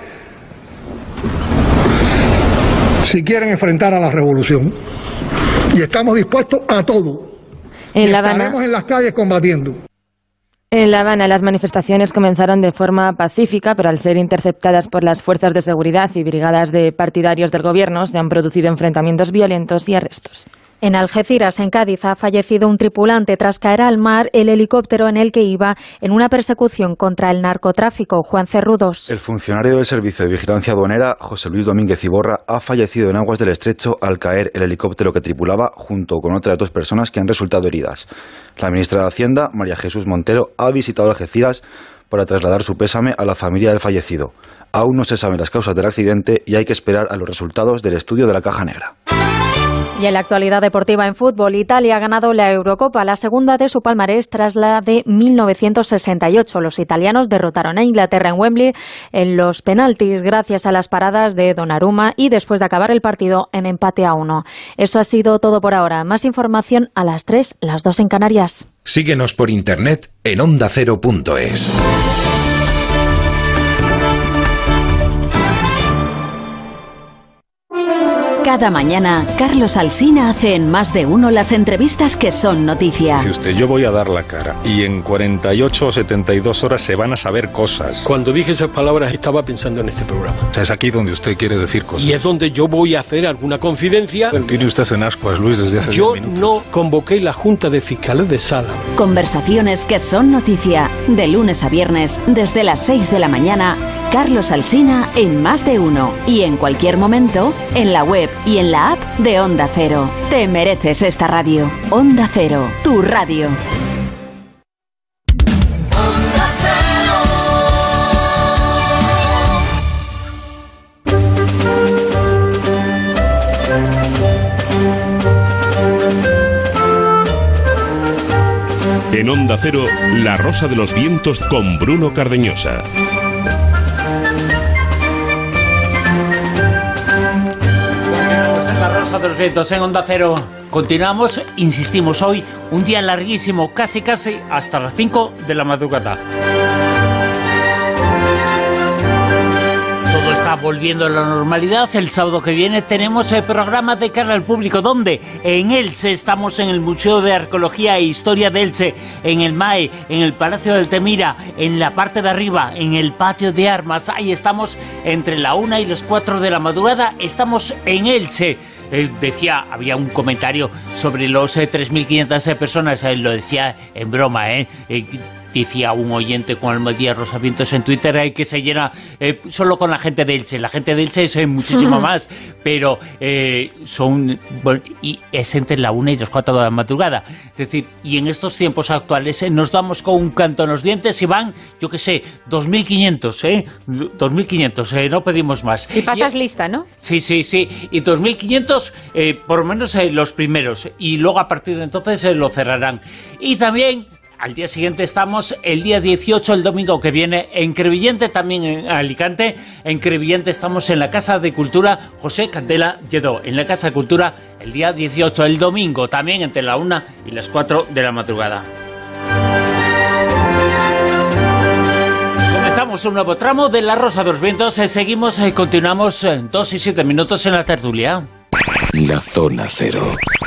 si quieren enfrentar a la revolución. Y estamos dispuestos a todo. Y estaremos en las calles combatiendo. En La Habana, las manifestaciones comenzaron de forma pacífica, pero al ser interceptadas por las fuerzas de seguridad y brigadas de partidarios del gobierno, se han producido enfrentamientos violentos y arrestos. En Algeciras, en Cádiz, ha fallecido un tripulante tras caer al mar el helicóptero en el que iba en una persecución contra el narcotráfico. Juan Cerrudos. El funcionario del Servicio de Vigilancia Aduanera, José Luis Domínguez Iborra, ha fallecido en aguas del Estrecho al caer el helicóptero que tripulaba junto con otras 2 personas que han resultado heridas. La ministra de Hacienda, María Jesús Montero, ha visitado Algeciras para trasladar su pésame a la familia del fallecido. Aún no se saben las causas del accidente y hay que esperar a los resultados del estudio de la caja negra. Y en la actualidad deportiva en fútbol, Italia ha ganado la Eurocopa, la segunda de su palmarés tras la de 1968. Los italianos derrotaron a Inglaterra en Wembley en los penaltis gracias a las paradas de Donnarumma y después de acabar el partido en empate a 1. Eso ha sido todo por ahora. Más información a las 3, las 2 en Canarias. Síguenos por internet en ondacero.es. Cada mañana, Carlos Alsina hace en Más de Uno las entrevistas que son noticia. Dice usted, yo voy a dar la cara y en 48 o 72 horas se van a saber cosas. Cuando dije esas palabras estaba pensando en este programa. O sea, es aquí donde usted quiere decir cosas. Y es donde yo voy a hacer alguna confidencia. Tiene usted en ascuas, Luis, desde hace 10 minutos. Yo no convoqué la Junta de Fiscales de Sala. Conversaciones que son noticia. De lunes a viernes, desde las 6 de la mañana, Carlos Alsina en Más de Uno. Y en cualquier momento, en la web y en la app de Onda Cero. Te mereces esta radio. Onda Cero, tu radio. En Onda Cero, La Rosa de los Vientos con Bruno Cardeñosa. La Rosa de los Vientos en Onda Cero. Continuamos, insistimos, hoy un día larguísimo, casi hasta las 5 de la madrugada. Todo está volviendo a la normalidad. El sábado que viene tenemos el programa de cara al público. ¿Dónde? En Elche. Estamos en el Museo de Arqueología e Historia de Elche, en el MAE, en el Palacio de Altamira, en la parte de arriba, en el patio de armas. Ahí estamos entre la 1 y las 4 de la madrugada. Estamos en Elche. Decía, había un comentario sobre los 3.500 personas. Lo decía en broma, decía un oyente con Almadía Rosavientos en Twitter que se llena solo con la gente de Elche. La gente de Elche es muchísimo más, pero y es entre la 1 y las 4 de la madrugada. Es decir, y en estos tiempos actuales nos damos con un canto en los dientes y van, yo qué sé, 2.500, 2.500, no pedimos más. Y pasas lista, ¿no? Sí, y 2.500 por lo menos los primeros, y luego a partir de entonces lo cerrarán. Y también al día siguiente estamos el día 18, el domingo que viene, en Crevillente, también en Alicante. En Crevillente estamos en la Casa de Cultura José Candela Lledó, en la Casa de Cultura el día 18, el domingo, también entre la 1 y las 4 de la madrugada. Comenzamos un nuevo tramo de La Rosa de los Vientos. Seguimos, continuamos 2 y 7 minutos en la tertulia. La Zona Cero.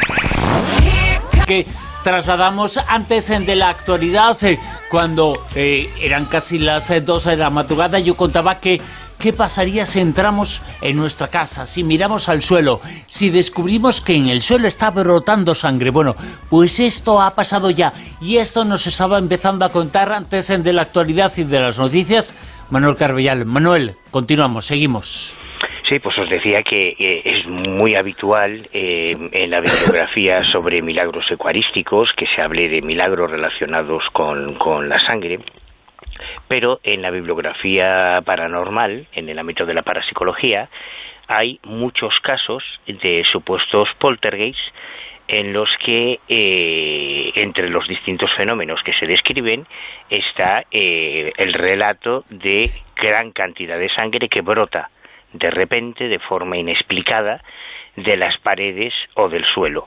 Que trasladamos antes de la actualidad, cuando eran casi las 2 de la madrugada. Yo contaba que qué pasaría si entramos en nuestra casa, si miramos al suelo, si descubrimos que en el suelo está brotando sangre. Bueno, pues esto ha pasado ya, y esto nos estaba empezando a contar antes de la actualidad y de las noticias Manuel Carbellal. Manuel, continuamos, seguimos. Sí, pues os decía que es muy habitual en la bibliografía sobre milagros eucarísticos que se hable de milagros relacionados con la sangre, pero en la bibliografía paranormal, en el ámbito de la parapsicología, hay muchos casos de supuestos poltergeist en los que entre los distintos fenómenos que se describen está el relato de gran cantidad de sangre que brota de repente, de forma inexplicada, de las paredes o del suelo.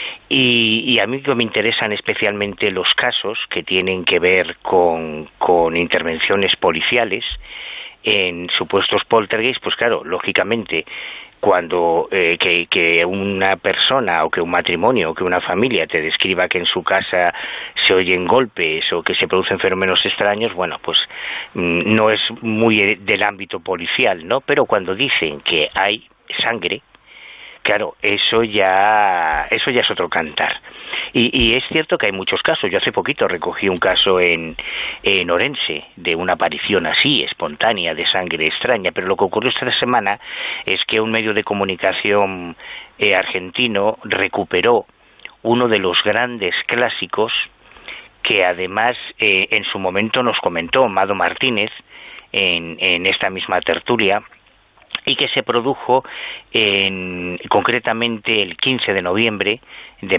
Y a mí me interesan especialmente los casos que tienen que ver con intervenciones policiales en supuestos poltergeist. Pues claro, lógicamente, cuando que una persona o que un matrimonio o que una familia te describa que en su casa se oyen golpes o que se producen fenómenos extraños, bueno, pues no es muy del ámbito policial, ¿no? Pero cuando dicen que hay sangre, claro, eso ya es otro cantar. Y es cierto que hay muchos casos. Yo hace poquito recogí un caso en Orense de una aparición así, espontánea, de sangre extraña, pero lo que ocurrió esta semana es que un medio de comunicación argentino recuperó uno de los grandes clásicos que además en su momento nos comentó Mado Martínez en esta misma tertulia, y que se produjo concretamente el 15 de noviembre de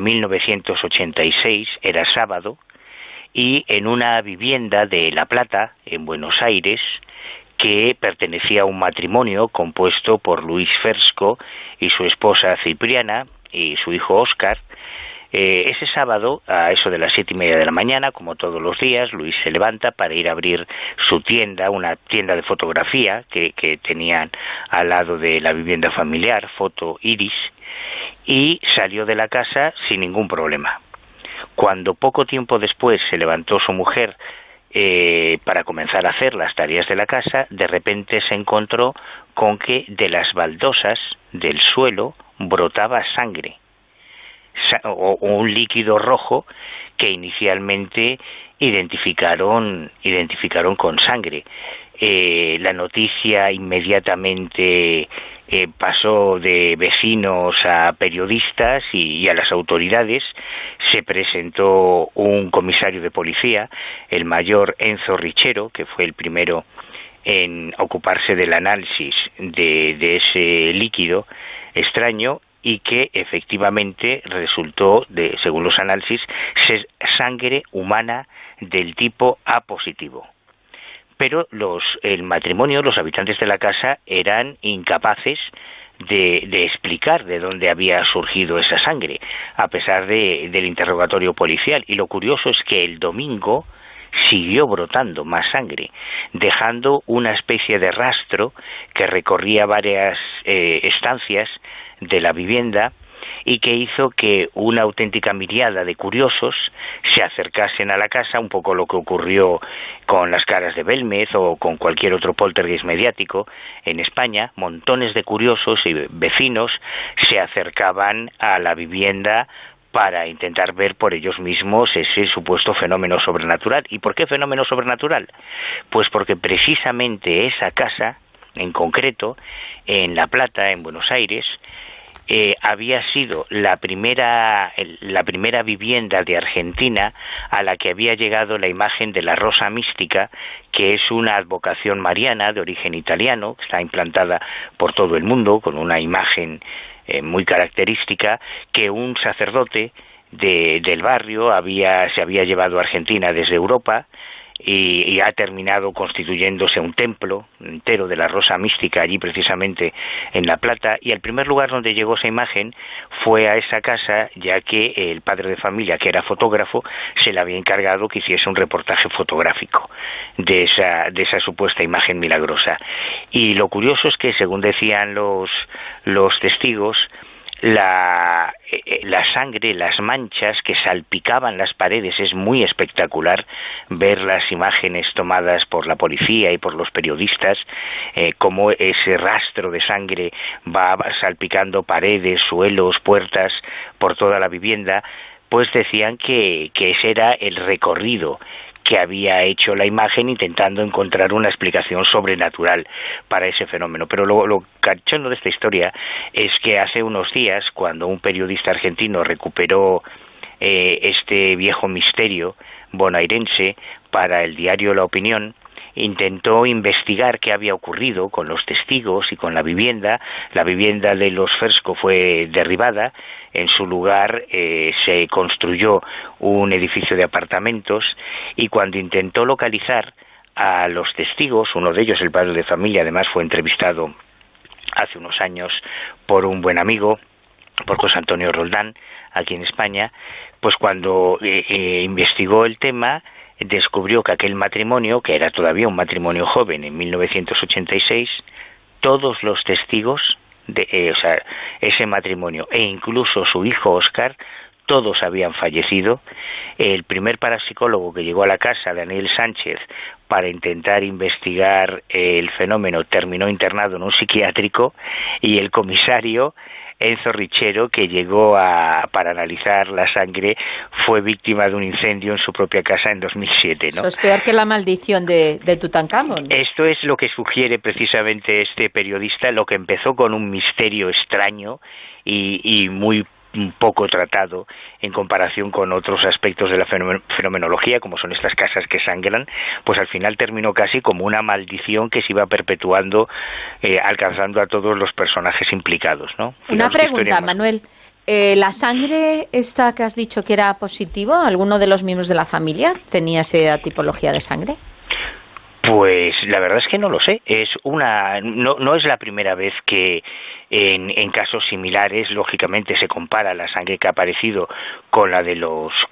1986, era sábado, y en una vivienda de La Plata, en Buenos Aires, que pertenecía a un matrimonio compuesto por Luis Fersco y su esposa Cipriana y su hijo Óscar. Ese sábado, a eso de las 7:30 de la mañana, como todos los días, Luis se levanta para ir a abrir su tienda, una tienda de fotografía que tenían al lado de la vivienda familiar, Foto Iris, y salió de la casa sin ningún problema. Cuando poco tiempo después se levantó su mujer para comenzar a hacer las tareas de la casa, de repente se encontró con que de las baldosas del suelo brotaba sangre, o un líquido rojo que inicialmente identificaron con sangre. La noticia inmediatamente pasó de vecinos a periodistas y a las autoridades. Se presentó un comisario de policía, el mayor Enzo Richero, que fue el primero en ocuparse del análisis de ese líquido extraño, y que efectivamente resultó, según los análisis, ser sangre humana del tipo A positivo. Pero el matrimonio, los habitantes de la casa, eran incapaces de explicar de dónde había surgido esa sangre, a pesar del interrogatorio policial. Y lo curioso es que el domingo siguió brotando más sangre, dejando una especie de rastro que recorría varias estancias de la vivienda, y que hizo que una auténtica miriada de curiosos se acercasen a la casa, un poco lo que ocurrió con las caras de Belmez o con cualquier otro poltergeist mediático en España. Montones de curiosos y vecinos se acercaban a la vivienda para intentar ver por ellos mismos ese supuesto fenómeno sobrenatural. ¿Y por qué fenómeno sobrenatural? Pues porque precisamente esa casa, en concreto, en La Plata, en Buenos Aires, había sido la primera vivienda de Argentina a la que había llegado la imagen de la Rosa Mística, que es una advocación mariana de origen italiano, que está implantada por todo el mundo con una imagen muy característica, que un sacerdote del barrio, se había llevado a Argentina desde Europa y ha terminado constituyéndose un templo entero de la Rosa Mística allí precisamente en La Plata, y el primer lugar donde llegó esa imagen fue a esa casa, ya que el padre de familia, que era fotógrafo, se le había encargado que hiciese un reportaje fotográfico de esa supuesta imagen milagrosa. Y lo curioso es que, según decían los testigos, la sangre, las manchas que salpicaban las paredes, es muy espectacular ver las imágenes tomadas por la policía y por los periodistas, cómo ese rastro de sangre va salpicando paredes, suelos, puertas, por toda la vivienda. Pues decían que ese era el recorrido que había hecho la imagen, intentando encontrar una explicación sobrenatural para ese fenómeno. Pero lo cachondo de esta historia es que hace unos días, cuando un periodista argentino recuperó este viejo misterio bonaerense para el diario La Opinión, intentó investigar qué había ocurrido con los testigos y con la vivienda. La vivienda de los Fersco fue derribada. En su lugar se construyó un edificio de apartamentos, y cuando intentó localizar a los testigos, uno de ellos, el padre de familia, además fue entrevistado hace unos años por un buen amigo, por José Antonio Roldán, aquí en España, pues cuando investigó el tema, descubrió que aquel matrimonio, que era todavía un matrimonio joven en 1986, todos los testigos ese matrimonio e incluso su hijo Óscar, todos habían fallecido. El primer parapsicólogo que llegó a la casa, Daniel Sánchez, para intentar investigar el fenómeno, terminó internado en un psiquiátrico, y el comisario Enzo Richero, que llegó para analizar la sangre, fue víctima de un incendio en su propia casa en 2007, ¿no? Eso es peor que la maldición de Tutankamón. Esto es lo que sugiere precisamente este periodista, lo que empezó con un misterio extraño y muy poco tratado en comparación con otros aspectos de la fenomenología, como son estas casas que sangran, pues al final terminó casi como una maldición que se iba perpetuando, alcanzando a todos los personajes implicados, ¿no? Una pregunta, Manuel. ¿La sangre esta que has dicho que era positivo, alguno de los miembros de la familia tenía esa tipología de sangre? Pues la verdad es que no lo sé. No es la primera vez que en casos similares, lógicamente, se compara la sangre que ha aparecido con la de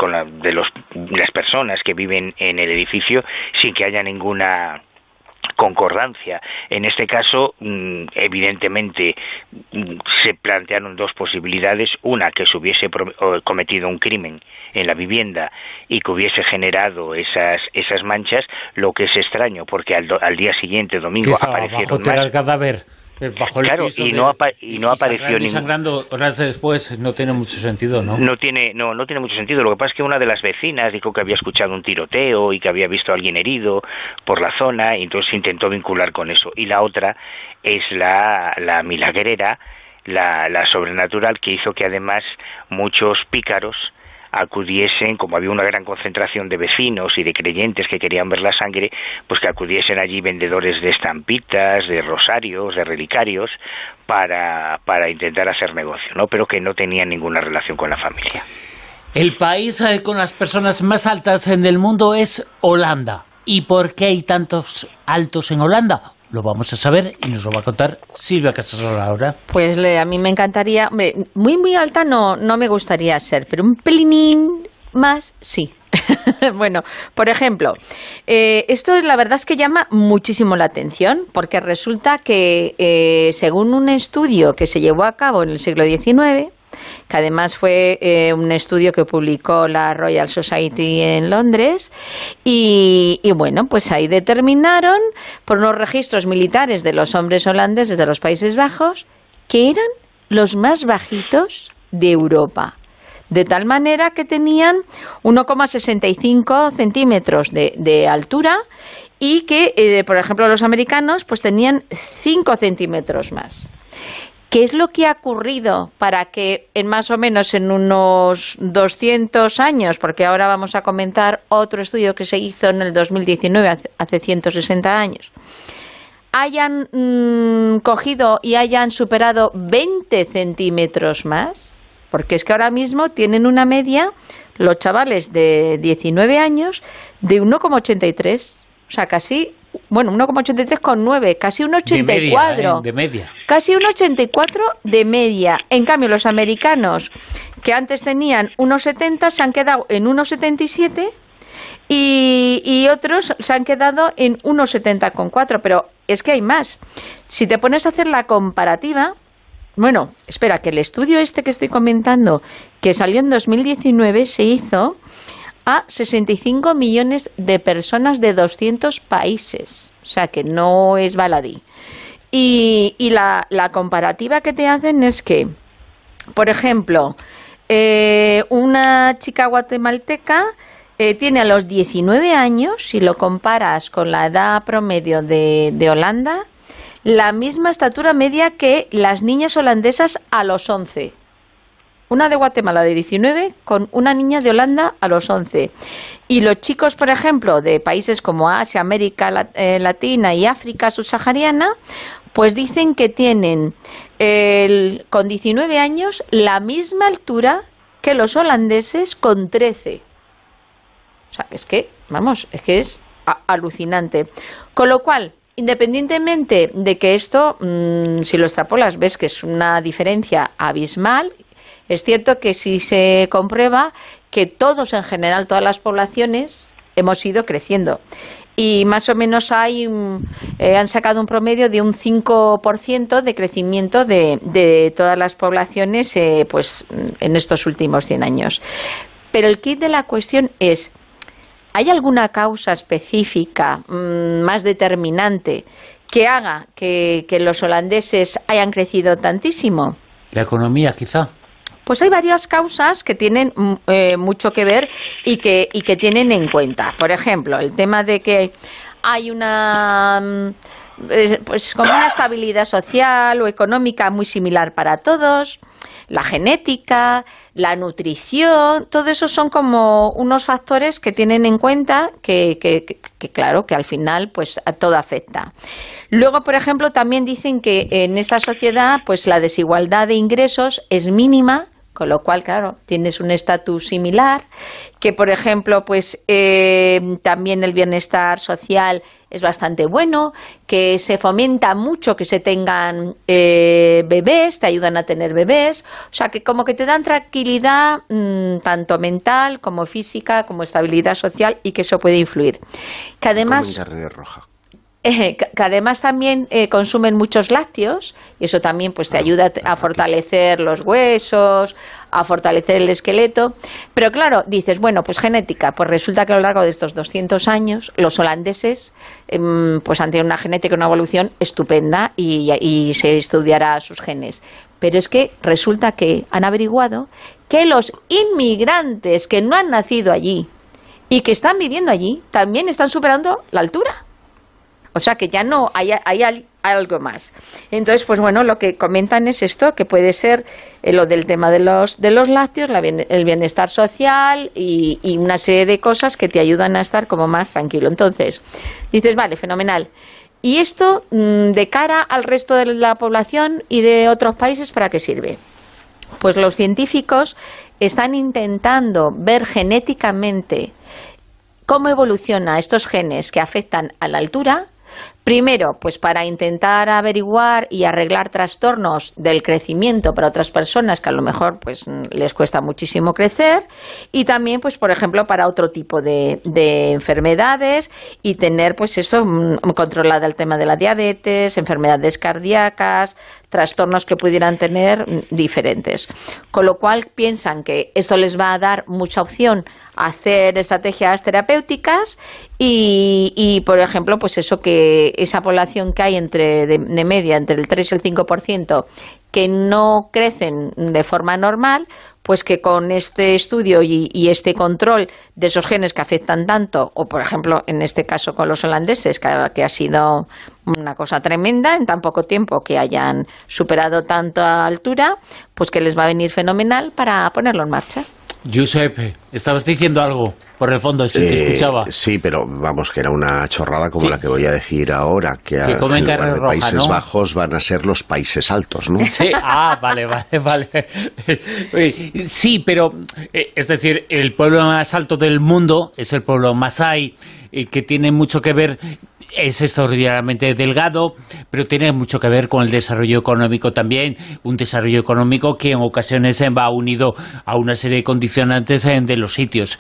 las personas que viven en el edificio, sin que haya ninguna concordancia. En este caso, evidentemente, se plantearon dos posibilidades: una, que se hubiese cometido un crimen en la vivienda y que hubiese generado esas manchas, lo que es extraño, porque al día siguiente, domingo, aparecieron más. El cadáver bajo el piso, y no apareció ningún. Sangrando horas después, no tiene mucho sentido, ¿no? No tiene mucho sentido. Lo que pasa es que una de las vecinas dijo que había escuchado un tiroteo y que había visto a alguien herido por la zona, y entonces intentó vincular con eso. Y la otra es la milagrera, la sobrenatural, que hizo que además muchos pícaros acudiesen, como había una gran concentración de vecinos y de creyentes que querían ver la sangre, pues que acudiesen allí vendedores de estampitas, de rosarios, de relicarios, para intentar hacer negocio, ¿no? Pero que no tenían ninguna relación con la familia. El país con las personas más altas en el mundo es Holanda. ¿Y por qué hay tantos altos en Holanda? Lo vamos a saber y nos lo va a contar Silvia Casasola ahora. Pues a mí me encantaría, hombre, muy alta no me gustaría ser, pero un pelinín más sí. Bueno, por ejemplo, esto la verdad es que llama muchísimo la atención, porque resulta que según un estudio que se llevó a cabo en el siglo XIX, que además fue un estudio que publicó la Royal Society en Londres, y bueno, pues ahí determinaron, por unos registros militares de los hombres holandeses de los Países Bajos, que eran los más bajitos de Europa. De tal manera que tenían 1,65 centímetros de altura, y que, por ejemplo, los americanos pues tenían 5 centímetros más. ¿Qué es lo que ha ocurrido para que en más o menos en unos 200 años, porque ahora vamos a comentar otro estudio que se hizo en el 2019, hace 160 años, hayan cogido y hayan superado 20 centímetros más? porque es que ahora mismo tienen una media, los chavales de 19 años, de 1,83, o sea, casi, bueno, 1,83 con 9, casi un 84. De media. Casi un 84 de media. En cambio, los americanos, que antes tenían 1,70, se han quedado en 1,77 y otros se han quedado en 1,70,4. Pero es que hay más. Si te pones a hacer la comparativa, bueno, espera, que el estudio este que estoy comentando, que salió en 2019, se hizo a 65 millones de personas de 200 países. O sea, que no es baladí. Y la comparativa que te hacen es que, por ejemplo, una chica guatemalteca tiene a los 19 años, si lo comparas con la edad promedio de Holanda, la misma estatura media que las niñas holandesas a los 11. Una de Guatemala de 19 con una niña de Holanda a los 11. Y los chicos, por ejemplo, de países como Asia, América Latina y África subsahariana, pues dicen que tienen con 19 años la misma altura que los holandeses con 13. O sea, es que, vamos, es que es alucinante. Con lo cual, independientemente de que esto, si lo extrapolas, ves que es una diferencia abismal. Es cierto que si se comprueba que todos en general, todas las poblaciones, hemos ido creciendo. Y más o menos han sacado un promedio de un 5% de crecimiento de todas las poblaciones pues en estos últimos 100 años. Pero el quid de la cuestión es, ¿hay alguna causa específica más determinante que haga que los holandeses hayan crecido tantísimo? La economía, quizá. Pues hay varias causas que tienen mucho que ver y que tienen en cuenta. Por ejemplo, el tema de que hay una pues como una estabilidad social o económica muy similar para todos, la genética, la nutrición, todo eso son como unos factores que tienen en cuenta que claro, que al final pues a todo afecta. Luego, por ejemplo, también dicen que en esta sociedad pues la desigualdad de ingresos es mínima, con lo cual, claro, tienes un estatus similar, que, por ejemplo, pues también el bienestar social es bastante bueno, que se fomenta mucho que se tengan bebés, te ayudan a tener bebés, o sea, que como que te dan tranquilidad tanto mental como física, como estabilidad social, y que eso puede influir. Que además... Comen carne roja. Que además también consumen muchos lácteos y eso también pues te ayuda a fortalecer los huesos, a fortalecer el esqueleto. Pero claro, dices, bueno, pues genética, pues resulta que a lo largo de estos 200 años los holandeses pues han tenido una genética, una evolución estupenda y se estudiará sus genes. Pero es que resulta que han averiguado que los inmigrantes que no han nacido allí y que están viviendo allí también están superando la altura. O sea que ya no hay algo más. Entonces, pues bueno, lo que comentan es esto, que puede ser lo del tema de los lácteos, el bienestar social y una serie de cosas que te ayudan a estar como más tranquilo. Entonces, dices, vale, fenomenal. ¿Y esto de cara al resto de la población y de otros países para qué sirve? Pues los científicos están intentando ver genéticamente cómo evolucionan estos genes que afectan a la altura. Primero, pues para intentar averiguar y arreglar trastornos del crecimiento para otras personas que a lo mejor pues les cuesta muchísimo crecer, y también pues por ejemplo para otro tipo de enfermedades y tener pues eso controlada el tema de la diabetes, enfermedades cardíacas, trastornos que pudieran tener diferentes. Con lo cual piensan que esto les va a dar mucha opción a hacer estrategias terapéuticas y por ejemplo, pues eso, que esa población que hay de media entre el 3 y el 5% que no crecen de forma normal, pues que con este estudio y este control de esos genes que afectan tanto, o por ejemplo en este caso con los holandeses, que ha sido una cosa tremenda en tan poco tiempo que hayan superado tanta altura, pues que les va a venir fenomenal para ponerlo en marcha. Giuseppe, estabas diciendo algo. por el fondo, si te escuchaba. Sí, pero vamos, que era una chorrada como la que voy a decir ahora, que comen carne de roja, Países ¿no? Bajos van a ser los Países Altos, ¿no? Sí, vale. Sí, pero, es decir, el pueblo más alto del mundo es el pueblo Masái, que tiene mucho que ver... Es extraordinariamente delgado, pero tiene mucho que ver con el desarrollo económico también, un desarrollo económico que en ocasiones va unido a una serie de condicionantes de los sitios.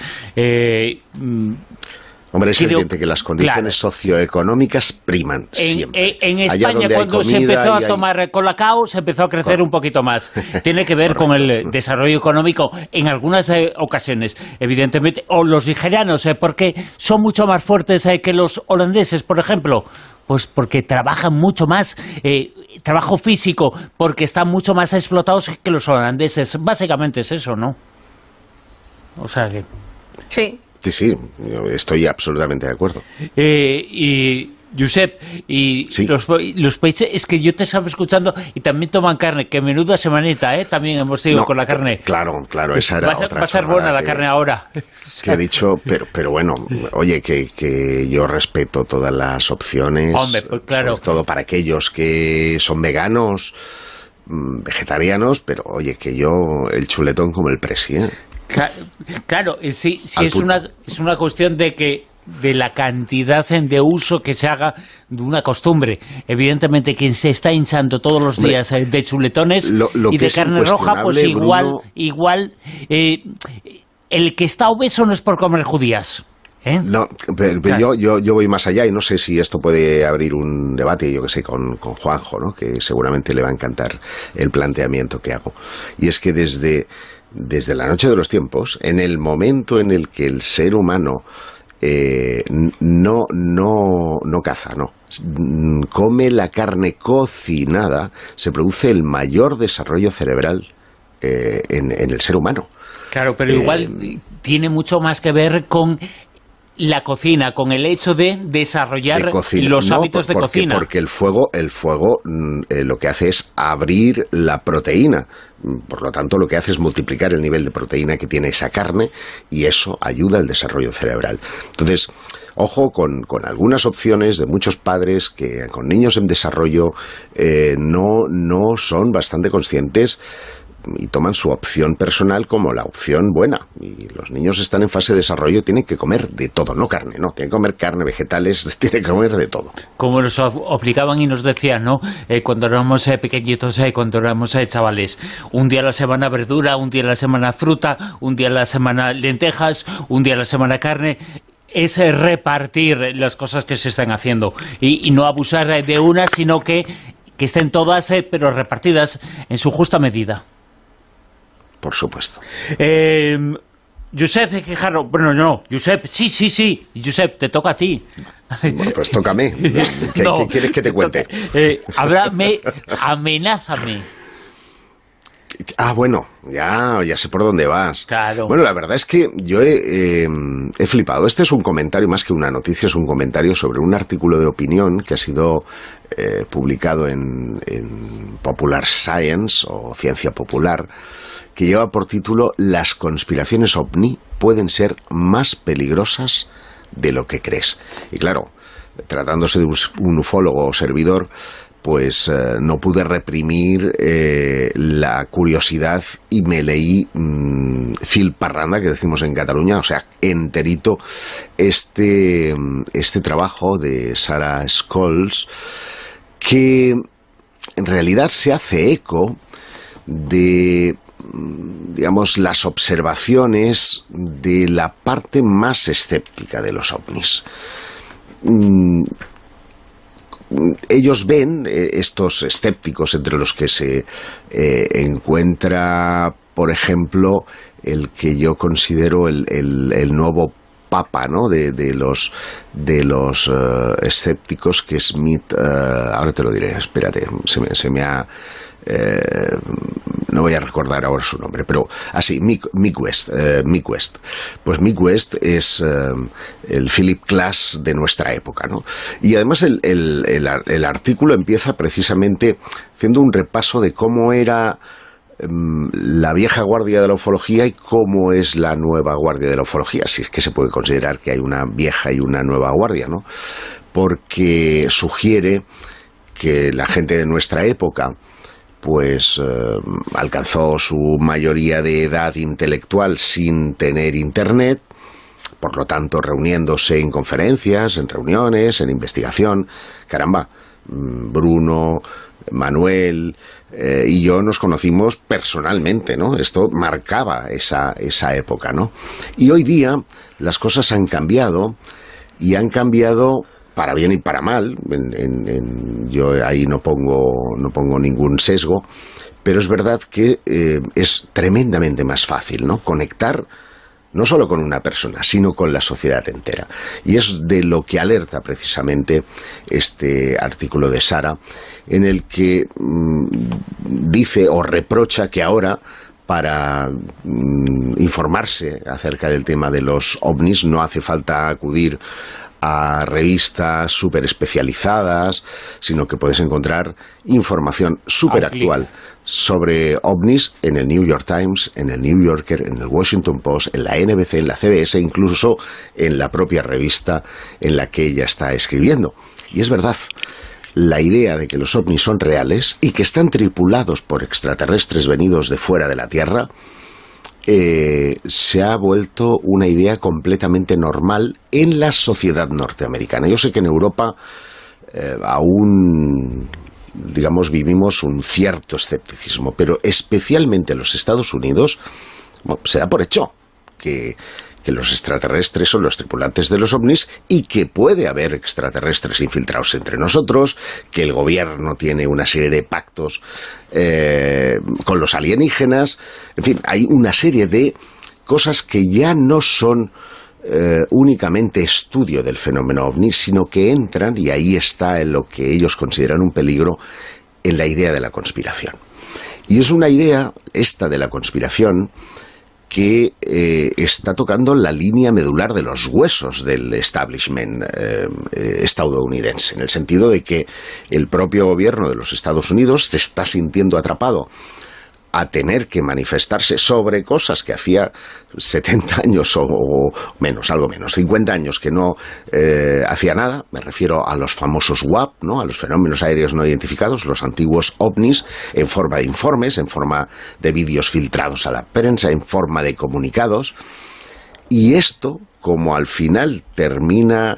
Hombre, es evidente que las condiciones socioeconómicas priman siempre. En España, cuando se empezó a tomar colacao, se empezó a crecer un poquito más. Tiene que ver con el desarrollo económico en algunas ocasiones, evidentemente. O los nigerianos, porque son mucho más fuertes que los holandeses, por ejemplo. Pues porque trabajan mucho más, trabajo físico, porque están mucho más explotados que los holandeses. Básicamente es eso, ¿no? O sea que... Sí. Sí, yo estoy absolutamente de acuerdo. Y Josep, los países, es que yo te estaba escuchando y también toman carne, que menuda semanita, también hemos ido con la carne. Claro, esa era otra. Va a ser buena la carne ahora. Que he dicho, pero bueno, oye, que yo respeto todas las opciones. Hombre, pues claro. Sobre todo para aquellos que son veganos, vegetarianos, pero oye, que yo el chuletón como el presi, Claro, sí es una cuestión de la cantidad de uso que se haga de una costumbre. Evidentemente, quien se está hinchando todos los días de chuletones y de carne roja, pues igual el que está obeso no es por comer judías. No, pero claro. yo voy más allá y no sé si esto puede abrir un debate, yo que sé, con Juanjo, ¿no? Que seguramente le va a encantar el planteamiento que hago. Y es que desde la noche de los tiempos, en el momento en el que el ser humano no caza, come la carne cocinada, se produce el mayor desarrollo cerebral en el ser humano. Claro, pero igual tiene mucho más que ver con la cocina, con el hecho de desarrollar los hábitos de cocina. Porque el fuego lo que hace es abrir la proteína. Por lo tanto, lo que hace es multiplicar el nivel de proteína que tiene esa carne y eso ayuda al desarrollo cerebral. Entonces, ojo con algunas opciones de muchos padres que con niños en desarrollo no son bastante conscientes y toman su opción personal como la opción buena. Y los niños están en fase de desarrollo y tienen que comer de todo, no carne, tienen que comer carne, vegetales, tienen que comer de todo. Como nos obligaban y nos decían, ¿no? Cuando éramos pequeñitos, cuando éramos chavales, un día a la semana verdura, un día a la semana fruta, un día a la semana lentejas, un día a la semana carne. Es repartir las cosas que se están haciendo y no abusar de una, sino que estén todas, pero repartidas en su justa medida. Por supuesto. Josep Quijano, bueno, no, Josep, sí, Josep, te toca a ti. Bueno, pues tócame. ¿Qué quieres que te cuente? Amenázame. Bueno, ya sé por dónde vas. Claro. Bueno, la verdad es que yo he flipado. Este es un comentario, más que una noticia, es un comentario sobre un artículo de opinión que ha sido publicado en Popular Science o Ciencia Popular, que lleva por título «Las conspiraciones OVNI pueden ser más peligrosas de lo que crees». Y claro, tratándose de un ufólogo o servidor, pues no pude reprimir la curiosidad y me leí fil parranda, que decimos en Cataluña, o sea, enterito, este trabajo de Sarah Scholes, que en realidad se hace eco de, digamos, las observaciones de la parte más escéptica de los ovnis. Ellos ven, estos escépticos, entre los que se encuentra, por ejemplo, el que yo considero el nuevo papa, ¿no? de los escépticos, que Smith, ahora te lo diré, espérate, se me ha... no voy a recordar ahora su nombre, pero Mick West. Pues Mick West es el Philip Glass de nuestra época, ¿no? Y además el artículo empieza precisamente haciendo un repaso de cómo era la vieja guardia de la ufología y cómo es la nueva guardia de la ufología, si es que se puede considerar que hay una vieja y una nueva guardia, ¿no? Porque sugiere que la gente de nuestra época pues alcanzó su mayoría de edad intelectual sin tener internet, por lo tanto reuniéndose en conferencias, en reuniones, en investigación. Caramba, Bruno, Manuel y yo nos conocimos personalmente, ¿no? Esto marcaba esa época, ¿no? Y hoy día las cosas han cambiado, y han cambiado para bien y para mal. Yo ahí no pongo ningún sesgo, pero es verdad que es tremendamente más fácil, ¿no? Conectar no solo con una persona, sino con la sociedad entera. Y es de lo que alerta precisamente este artículo de Sara, en el que dice o reprocha que ahora, para informarse acerca del tema de los ovnis, no hace falta acudir a revistas súper especializadas, sino que puedes encontrar información súper actual sobre ovnis en el New York Times, en el New Yorker, en el Washington Post, en la NBC, en la CBS, incluso en la propia revista en la que ella está escribiendo. Y es verdad, la idea de que los ovnis son reales y que están tripulados por extraterrestres venidos de fuera de la Tierra se ha vuelto una idea completamente normal en la sociedad norteamericana. Yo sé que en Europa aún, digamos, vivimos un cierto escepticismo, pero especialmente en los Estados Unidos, bueno, se da por hecho que los extraterrestres son los tripulantes de los ovnis y que puede haber extraterrestres infiltrados entre nosotros, que el gobierno tiene una serie de pactos con los alienígenas. En fin, hay una serie de cosas que ya no son únicamente estudio del fenómeno ovni, sino que entran, y ahí está en lo que ellos consideran un peligro, en la idea de la conspiración. Y es una idea, esta de la conspiración, que está tocando la línea medular de los huesos del establishment estadounidense, en el sentido de que el propio gobierno de los Estados Unidos se está sintiendo atrapado a tener que manifestarse sobre cosas que hacía 70 años o menos, algo menos, 50 años que no hacía nada. Me refiero a los famosos WAP, ¿no? A los fenómenos aéreos no identificados, los antiguos ovnis, en forma de informes, en forma de vídeos filtrados a la prensa, en forma de comunicados. Y esto, como al final termina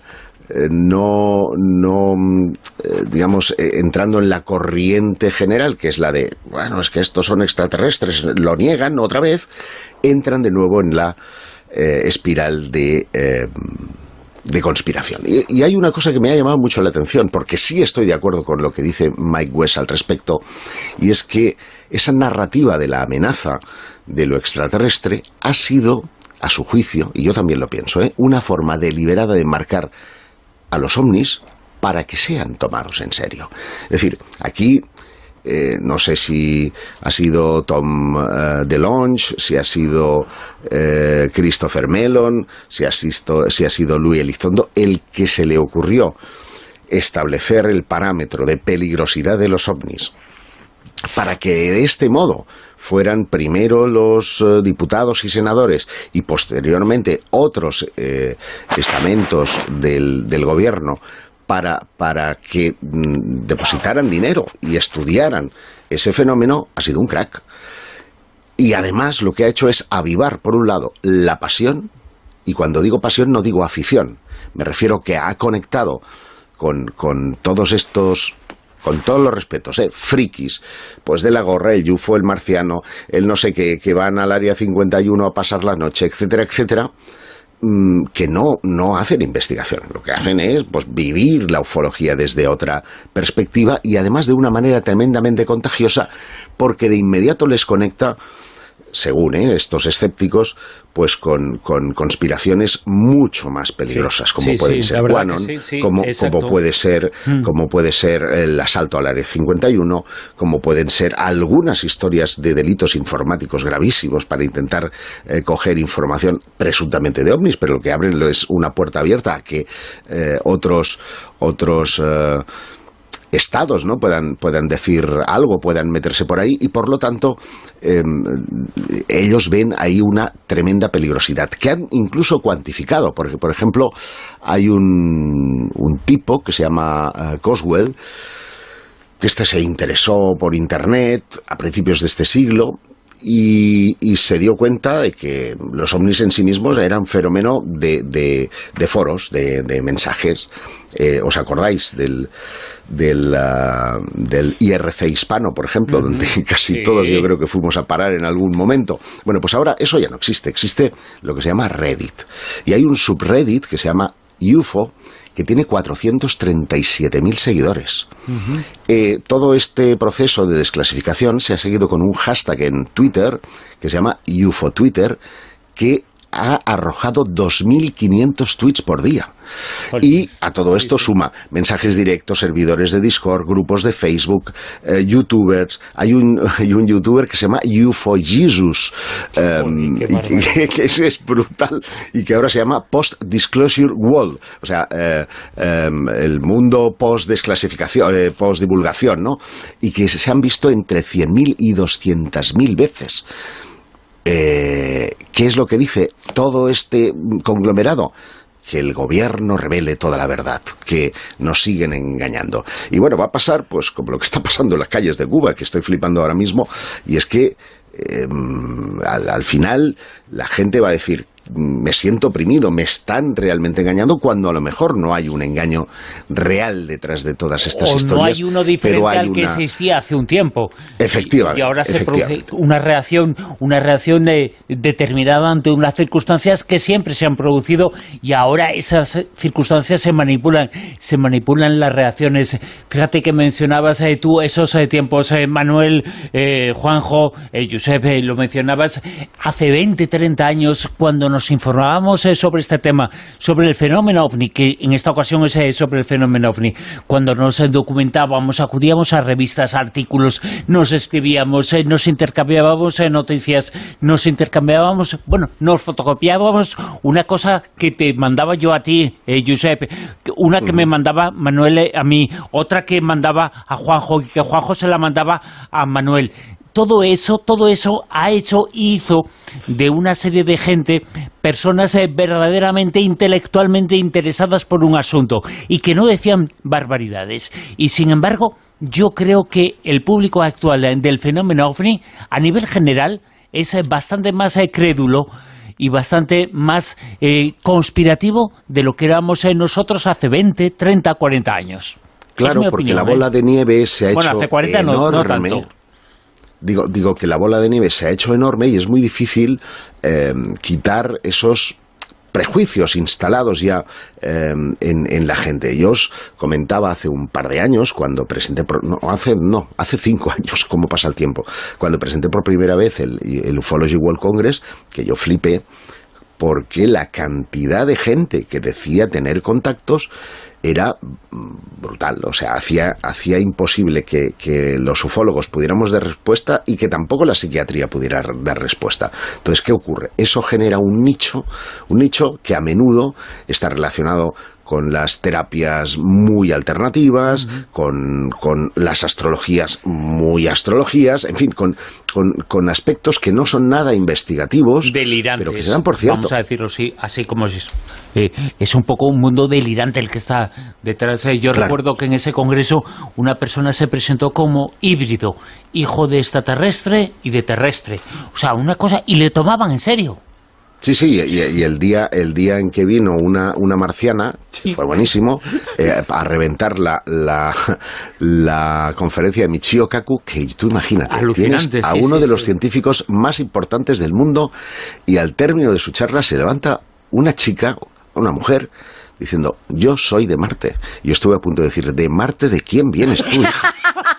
digamos, entrando en la corriente general, que es la de, bueno, es que estos son extraterrestres, lo niegan otra vez, entran de nuevo en la espiral de conspiración. Y hay una cosa que me ha llamado mucho la atención, porque sí estoy de acuerdo con lo que dice Mike West al respecto, y es que esa narrativa de la amenaza de lo extraterrestre ha sido, a su juicio, y yo también lo pienso, una forma deliberada de marcar a los ovnis para que sean tomados en serio. Es decir, aquí no sé si ha sido Tom DeLonge, si ha sido Christopher Mellon, si ha sido Louis Elizondo, el que se le ocurrió establecer el parámetro de peligrosidad de los ovnis para que de este modo fueran primero los diputados y senadores y posteriormente otros estamentos del gobierno para que depositaran dinero y estudiaran ese fenómeno, ha sido un crack. Y además lo que ha hecho es avivar, por un lado, la pasión, y cuando digo pasión no digo afición, me refiero que ha conectado con todos estos, con todos los respetos, frikis, pues de la gorra, el UFO, el marciano, el no sé qué, que van al área 51 a pasar la noche, etcétera, etcétera, que no hacen investigación. Lo que hacen es pues vivir la ufología desde otra perspectiva y además de una manera tremendamente contagiosa, porque de inmediato les conecta, según estos escépticos, pues con conspiraciones mucho más peligrosas, como pueden ser QAnon, como puede ser el asalto al Área 51, como pueden ser algunas historias de delitos informáticos gravísimos para intentar coger información presuntamente de ovnis, pero lo que abren es una puerta abierta a que otros estados, ¿no? puedan decir algo, puedan meterse por ahí, y por lo tanto ellos ven ahí una tremenda peligrosidad que han incluso cuantificado, porque por ejemplo hay un tipo que se llama Coswell, que se interesó por Internet a principios de este siglo y se dio cuenta de que los ovnis en sí mismos eran un fenómeno de foros, de mensajes. ¿Os acordáis del IRC hispano, por ejemplo, donde casi todos yo creo que fuimos a parar en algún momento? Bueno, pues ahora eso ya no existe. Existe lo que se llama Reddit. Y hay un subreddit que se llama UFO, que tiene 437.000 seguidores. Todo este proceso de desclasificación se ha seguido con un hashtag en Twitter que se llama UFO Twitter, que ha arrojado 2.500 tweets por día. Y a todo esto suma mensajes directos, servidores de Discord, grupos de Facebook, youtubers. Hay un youtuber que se llama UFO Jesus, que es brutal, y que ahora se llama Post Disclosure World, o sea, el mundo post desclasificación, post divulgación, ¿no? Y que se han visto entre 100.000 y 200.000 veces. ¿Qué es lo que dice todo este conglomerado? Que el gobierno revele toda la verdad, que nos siguen engañando. Y bueno, va a pasar pues como lo que está pasando en las calles de Cuba, que estoy flipando ahora mismo, y es que al final la gente va a decir: me siento oprimido, me están realmente engañando, cuando a lo mejor no hay un engaño real detrás de todas estas historias. No hay uno diferente al que existía hace un tiempo. Efectivamente. Y ahora se produce una reacción determinada ante unas circunstancias que siempre se han producido, y ahora esas circunstancias se manipulan las reacciones. Fíjate que mencionabas tú esos tiempos, Manuel, Juanjo, Josep, lo mencionabas hace 20, 30 años, cuando nos informábamos sobre este tema, sobre el fenómeno OVNI, que en esta ocasión es sobre el fenómeno OVNI. Cuando nos documentábamos, acudíamos a revistas, artículos, nos escribíamos, nos intercambiábamos noticias, nos fotocopiábamos una cosa que te mandaba yo a ti, Josep, una que me mandaba Manuel a mí, otra que mandaba a Juanjo, y que Juanjo se la mandaba a Manuel. Todo eso hizo de una serie de gente personas verdaderamente intelectualmente interesadas por un asunto y que no decían barbaridades. Y sin embargo, yo creo que el público actual del fenómeno OVNI, a nivel general, es bastante más crédulo y bastante más conspirativo de lo que éramos nosotros hace 20, 30, 40 años. Claro, porque opinión, la bola de nieve se ha hecho hace 40 enorme. No tanto. Digo que la bola de nieve se ha hecho enorme y es muy difícil quitar esos prejuicios instalados ya en la gente. Yo os comentaba hace un par de años, cuando presenté, hace 5 años, cómo pasa el tiempo, cuando presenté por primera vez el Ufology World Congress, que yo flipé, porque la cantidad de gente que decía tener contactos era brutal. O sea, hacía imposible que los ufólogos pudiéramos dar respuesta y que tampoco la psiquiatría pudiera dar respuesta. Entonces, ¿qué ocurre? Eso genera un nicho que a menudo está relacionado con las terapias muy alternativas, con las astrologías muy astrologías, en fin, con aspectos que no son nada investigativos, delirantes, pero que se dan por cierto. Vamos a decirlo así como es un poco un mundo delirante el que está detrás. Yo recuerdo que en ese congreso una persona se presentó como híbrido, hijo de extraterrestre y de terrestre. O sea, una cosa, y le tomaban en serio. Sí, y el día en que vino una marciana, fue buenísimo, a reventar la conferencia de Michio Kaku, que tú imagínate, tienes a uno de los científicos más importantes del mundo, y al término de su charla se levanta una chica, una mujer, diciendo: yo soy de Marte. Y yo estuve a punto de decir: ¿de Marte de quién vienes tú, hija?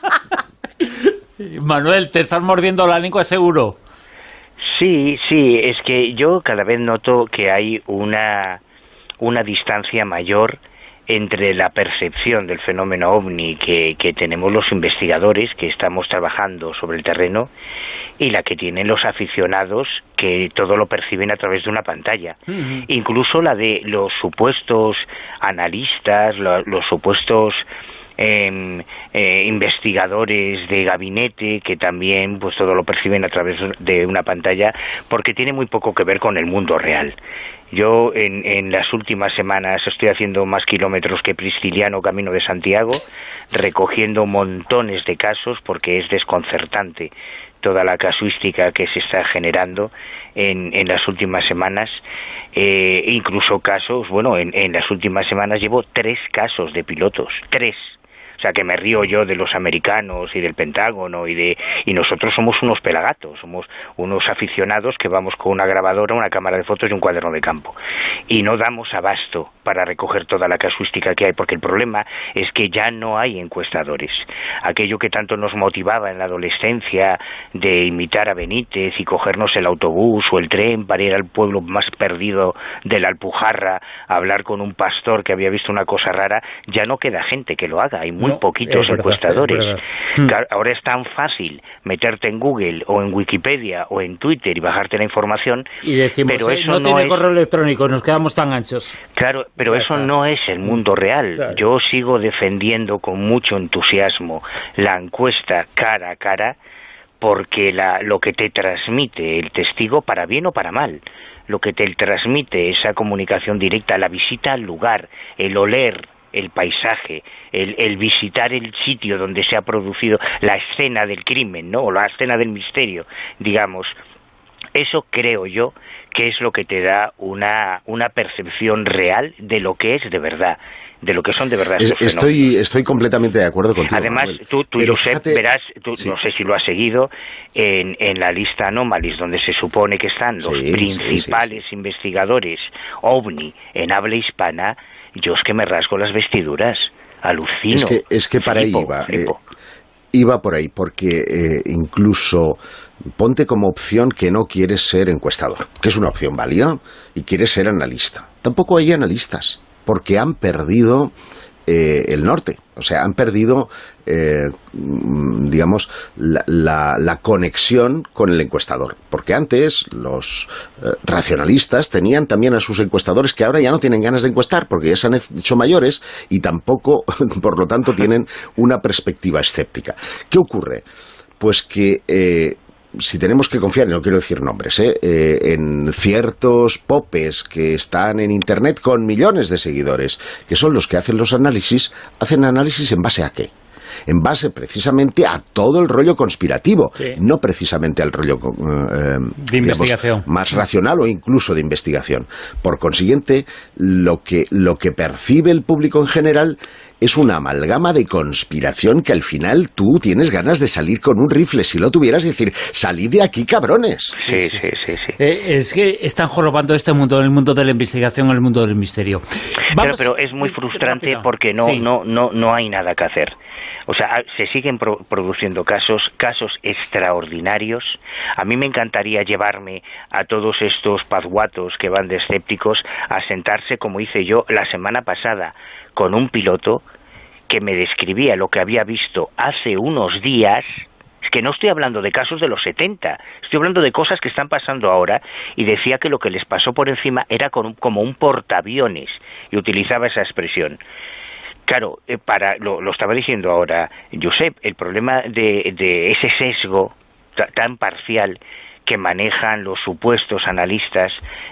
Manuel, te estás mordiendo la lengua seguro. Sí, es que yo cada vez noto que hay una distancia mayor entre la percepción del fenómeno OVNI que tenemos los investigadores que estamos trabajando sobre el terreno y la que tienen los aficionados que todo lo perciben a través de una pantalla. Incluso la de los supuestos analistas, los supuestos investigadores de gabinete que también pues todo lo perciben a través de una pantalla, porque tiene muy poco que ver con el mundo real. Yo en las últimas semanas estoy haciendo más kilómetros que Prisciliano Camino de Santiago, recogiendo montones de casos, porque es desconcertante toda la casuística que se está generando en las últimas semanas. Incluso casos, bueno, en las últimas semanas llevo 3 casos de pilotos, 3. O sea, que me río yo de los americanos y del Pentágono y nosotros somos unos pelagatos, somos unos aficionados que vamos con una grabadora, una cámara de fotos y un cuaderno de campo. Y no damos abasto para recoger toda la casuística que hay, porque el problema es que ya no hay encuestadores. Aquello que tanto nos motivaba en la adolescencia de imitar a Benítez y cogernos el autobús o el tren para ir al pueblo más perdido de la Alpujarra a hablar con un pastor que había visto una cosa rara, ya no queda gente que lo haga. Hay muy poquitos encuestadores. Ahora es tan fácil meterte en Google o en Wikipedia o en Twitter y bajarte la información. Y decimos, pero eso no tiene correo electrónico, nos quedamos tan anchos. Claro, pero eso no es el mundo real. Claro. Yo sigo defendiendo con mucho entusiasmo la encuesta cara a cara, porque lo que te transmite el testigo, para bien o para mal, lo que te transmite esa comunicación directa, la visita al lugar, el oler el paisaje, el visitar el sitio donde se ha producido la escena del crimen, ¿no? O la escena del misterio, digamos. Eso creo yo que es lo que te da una percepción real de lo que es de verdad, de lo que son de verdad. Estoy completamente de acuerdo contigo. Además, Manuel. tú Josep, verás, sí. No sé si lo has seguido, en la lista Anomalís, donde se supone que están los principales investigadores OVNI en habla hispana. Yo es que me rasgo las vestiduras, alucino. Es que para ahí iba por ahí, porque incluso ponte como opción que no quieres ser encuestador, que es una opción válida, y quieres ser analista. Tampoco hay analistas, porque han perdido el norte, o sea, han perdido, digamos, la conexión con el encuestador, porque antes los racionalistas tenían también a sus encuestadores que ahora ya no tienen ganas de encuestar porque ya se han hecho mayores y tampoco, por lo tanto, tienen una perspectiva escéptica. ¿Qué ocurre? Pues que si tenemos que confiar, y no quiero decir nombres, en ciertos popes que están en Internet con millones de seguidores, que son los que hacen los análisis, ¿hacen análisis en base a qué? En base precisamente a todo el rollo conspirativo, no precisamente al rollo de investigación, más racional o incluso de investigación. Por consiguiente, lo que percibe el público en general es una amalgama de conspiración que al final tú tienes ganas de salir con un rifle, si lo tuvieras, y decir, salid de aquí, cabrones. Sí. Es que están jorobando este mundo, el mundo de la investigación, el mundo del misterio. Pero es muy frustrante porque no hay nada que hacer. O sea, se siguen produciendo casos extraordinarios. A mí me encantaría llevarme a todos estos pazguatos que van de escépticos a sentarse, como hice yo la semana pasada, con un piloto que me describía lo que había visto hace unos días. Es que no estoy hablando de casos de los 70, estoy hablando de cosas que están pasando ahora, y decía que lo que les pasó por encima era como un portaaviones, y utilizaba esa expresión. Claro, lo estaba diciendo ahora Josep, el problema de ese sesgo tan parcial que manejan los supuestos analistas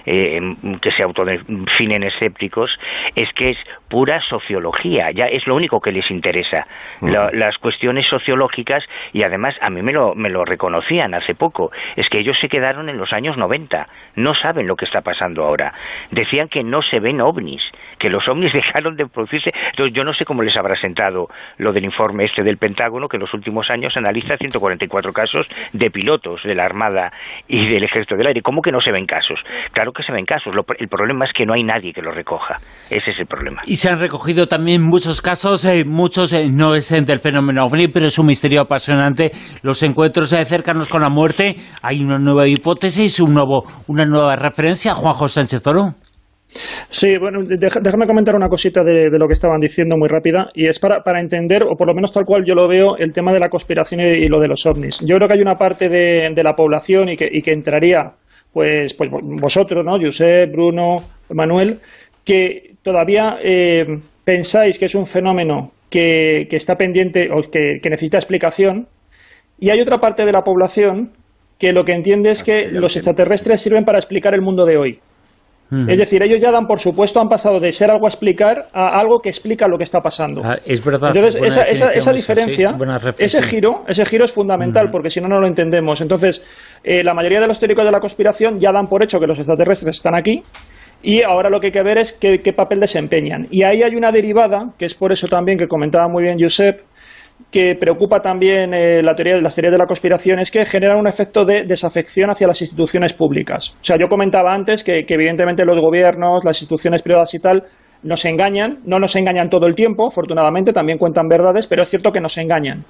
que se autodefinen escépticos, es que es pura sociología, ya es lo único que les interesa, las cuestiones sociológicas, y además a mí me lo reconocían hace poco, es que ellos se quedaron en los años 90, no saben lo que está pasando ahora, decían que no se ven ovnis, que los ovnis dejaron de producirse. Entonces yo no sé cómo les habrá sentado lo del informe del Pentágono, que en los últimos años analiza 144 casos de pilotos de la Armada y del Ejército del Aire. ¿Cómo que no se ven casos? Claro que se ven casos, el problema es que no hay nadie que los recoja, ese es el problema. Y se han recogido también muchos casos, muchos no es del fenómeno OVNI, pero es un misterio apasionante, los encuentros cercanos con la muerte. Hay una nueva hipótesis, una nueva referencia. Juanjo Sánchez Oro. Sí, bueno, déjame comentar una cosita de lo que estaban diciendo muy rápida, y es para entender, o por lo menos tal cual yo lo veo, el tema de la conspiración y lo de los ovnis. Yo creo que hay una parte de la población y que entraría, pues vosotros, ¿no? Josep, Bruno, Manuel, que todavía pensáis que es un fenómeno que está pendiente o que necesita explicación, y hay otra parte de la población que lo que entiende es que los extraterrestres sirven para explicar el mundo de hoy. Es decir, ellos ya dan por supuesto, han pasado de ser algo a explicar a algo que explica lo que está pasando. Es verdad. Entonces, esa diferencia, ese giro es fundamental, porque si no, no lo entendemos. Entonces, la mayoría de los teóricos de la conspiración ya dan por hecho que los extraterrestres están aquí, y ahora lo que hay que ver es qué papel desempeñan. Y ahí hay una derivada, que es por eso también que comentaba muy bien Josep, que preocupa también las teorías de la conspiración, es que generan un efecto de desafección hacia las instituciones públicas. O sea, yo comentaba antes que evidentemente los gobiernos, las instituciones privadas y tal, nos engañan, no nos engañan todo el tiempo, afortunadamente, también cuentan verdades, pero es cierto que nos engañan.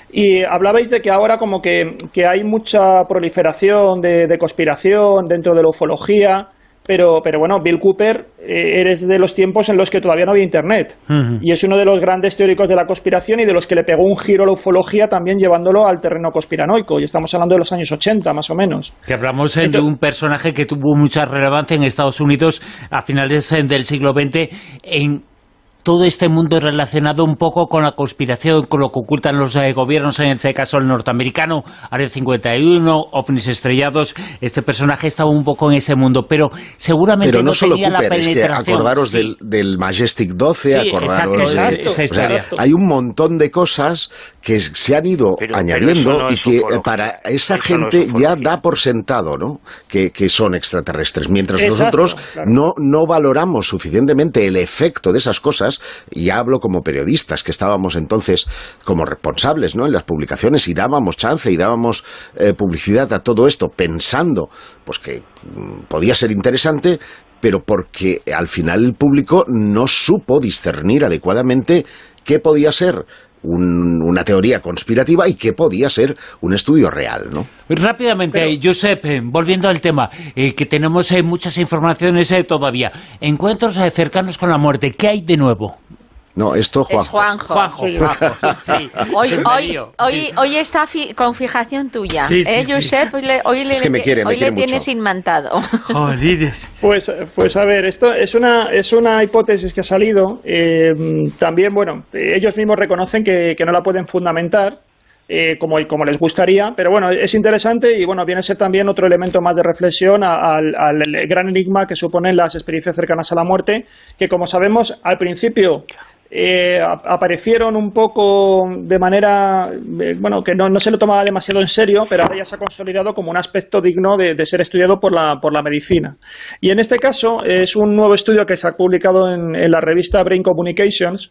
Y hablabais de que ahora como que hay mucha proliferación de conspiración dentro de la ufología. Pero bueno, Bill Cooper, eres de los tiempos en los que todavía no había Internet. Y es uno de los grandes teóricos de la conspiración y de los que le pegó un giro a la ufología también llevándolo al terreno conspiranoico. Y estamos hablando de los años 80, más o menos. Que hablamos de un personaje que tuvo mucha relevancia en Estados Unidos a finales del siglo XX en todo este mundo relacionado un poco con la conspiración, con lo que ocultan los gobiernos, en este caso el norteamericano, Área 51, ovnis estrellados. Este personaje estaba un poco en ese mundo, pero seguramente no tenía la penetración. Es que acordaros del Majestic 12, sí, acordaros exacto. Hay un montón de cosas que se han ido añadiendo y que para esa gente ya da por sentado, ¿no?, que son extraterrestres, mientras nosotros no valoramos suficientemente el efecto de esas cosas. Y hablo como periodistas, que estábamos entonces como responsables, ¿no?, en las publicaciones, y dábamos chance y dábamos publicidad a todo esto, pensando pues que podía ser interesante, pero porque al final el público no supo discernir adecuadamente qué podía ser una teoría conspirativa y qué podía ser un estudio real, ¿no? Rápidamente, Josep, volviendo al tema, que tenemos muchas informaciones todavía. Encuentros cercanos con la muerte, ¿qué hay de nuevo? No, esto Es Juanjo. Sí. Hoy está con fijación tuya. Sí, Josep, hoy le tienes inmantado. Jolines. Pues a ver, esto es una hipótesis que ha salido. También, bueno, ellos mismos reconocen que no la pueden fundamentar. Como les gustaría, pero bueno, es interesante y bueno, viene a ser también otro elemento más de reflexión al gran enigma que suponen las experiencias cercanas a la muerte, que como sabemos al principio aparecieron un poco de manera, que no se lo tomaba demasiado en serio, pero ahora ya se ha consolidado como un aspecto digno de ser estudiado por la medicina. Y en este caso es un nuevo estudio que se ha publicado en la revista Brain Communications,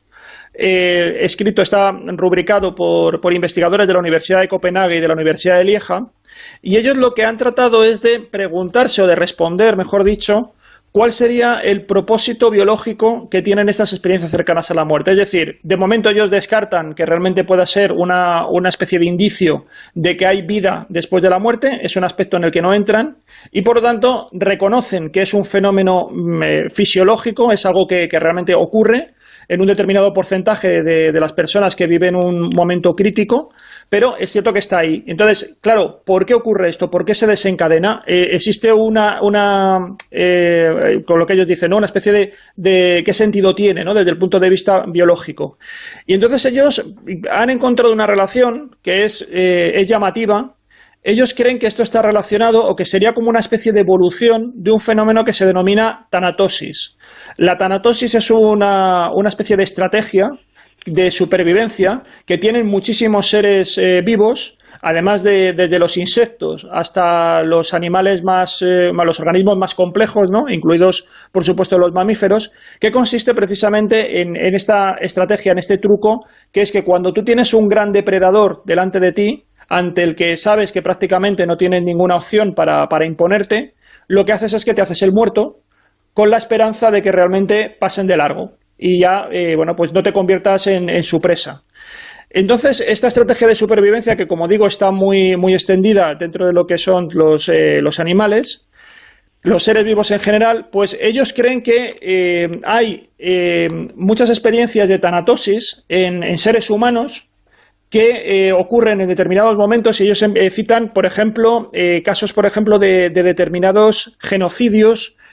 está rubricado por investigadores de la Universidad de Copenhague y de la Universidad de Lieja, y ellos lo que han tratado es de preguntarse, o de responder, mejor dicho, cuál sería el propósito biológico que tienen estas experiencias cercanas a la muerte. Es decir, de momento ellos descartan que realmente pueda ser una especie de indicio de que hay vida después de la muerte, es un aspecto en el que no entran, y por lo tanto reconocen que es un fenómeno fisiológico, es algo que realmente ocurre en un determinado porcentaje de las personas que viven un momento crítico, pero es cierto que está ahí. Entonces, claro, ¿por qué ocurre esto? ¿Por qué se desencadena? Existe con lo que ellos dicen, ¿no?, una especie de qué sentido tiene, ¿no?, desde el punto de vista biológico. Y entonces ellos han encontrado una relación que es llamativa. Ellos creen que esto está relacionado, o que sería como una especie de evolución de un fenómeno que se denomina tanatosis. La tanatosis es una especie de estrategia de supervivencia que tienen muchísimos seres vivos, además desde los insectos hasta los animales los organismos más complejos, ¿no?, incluidos por supuesto los mamíferos, que consiste precisamente en esta estrategia, en este truco, que es que cuando tú tienes un gran depredador delante de ti, ante el que sabes que prácticamente no tienes ninguna opción para imponerte, lo que haces es que te haces el muerto con la esperanza de que realmente pasen de largo y ya pues no te conviertas en su presa. Entonces, esta estrategia de supervivencia, que como digo está muy, muy extendida dentro de lo que son los animales, los seres vivos en general, pues ellos creen que hay muchas experiencias de tanatosis en seres humanos que ocurren en determinados momentos, y ellos citan, por ejemplo, casos, por ejemplo, de determinados genocidios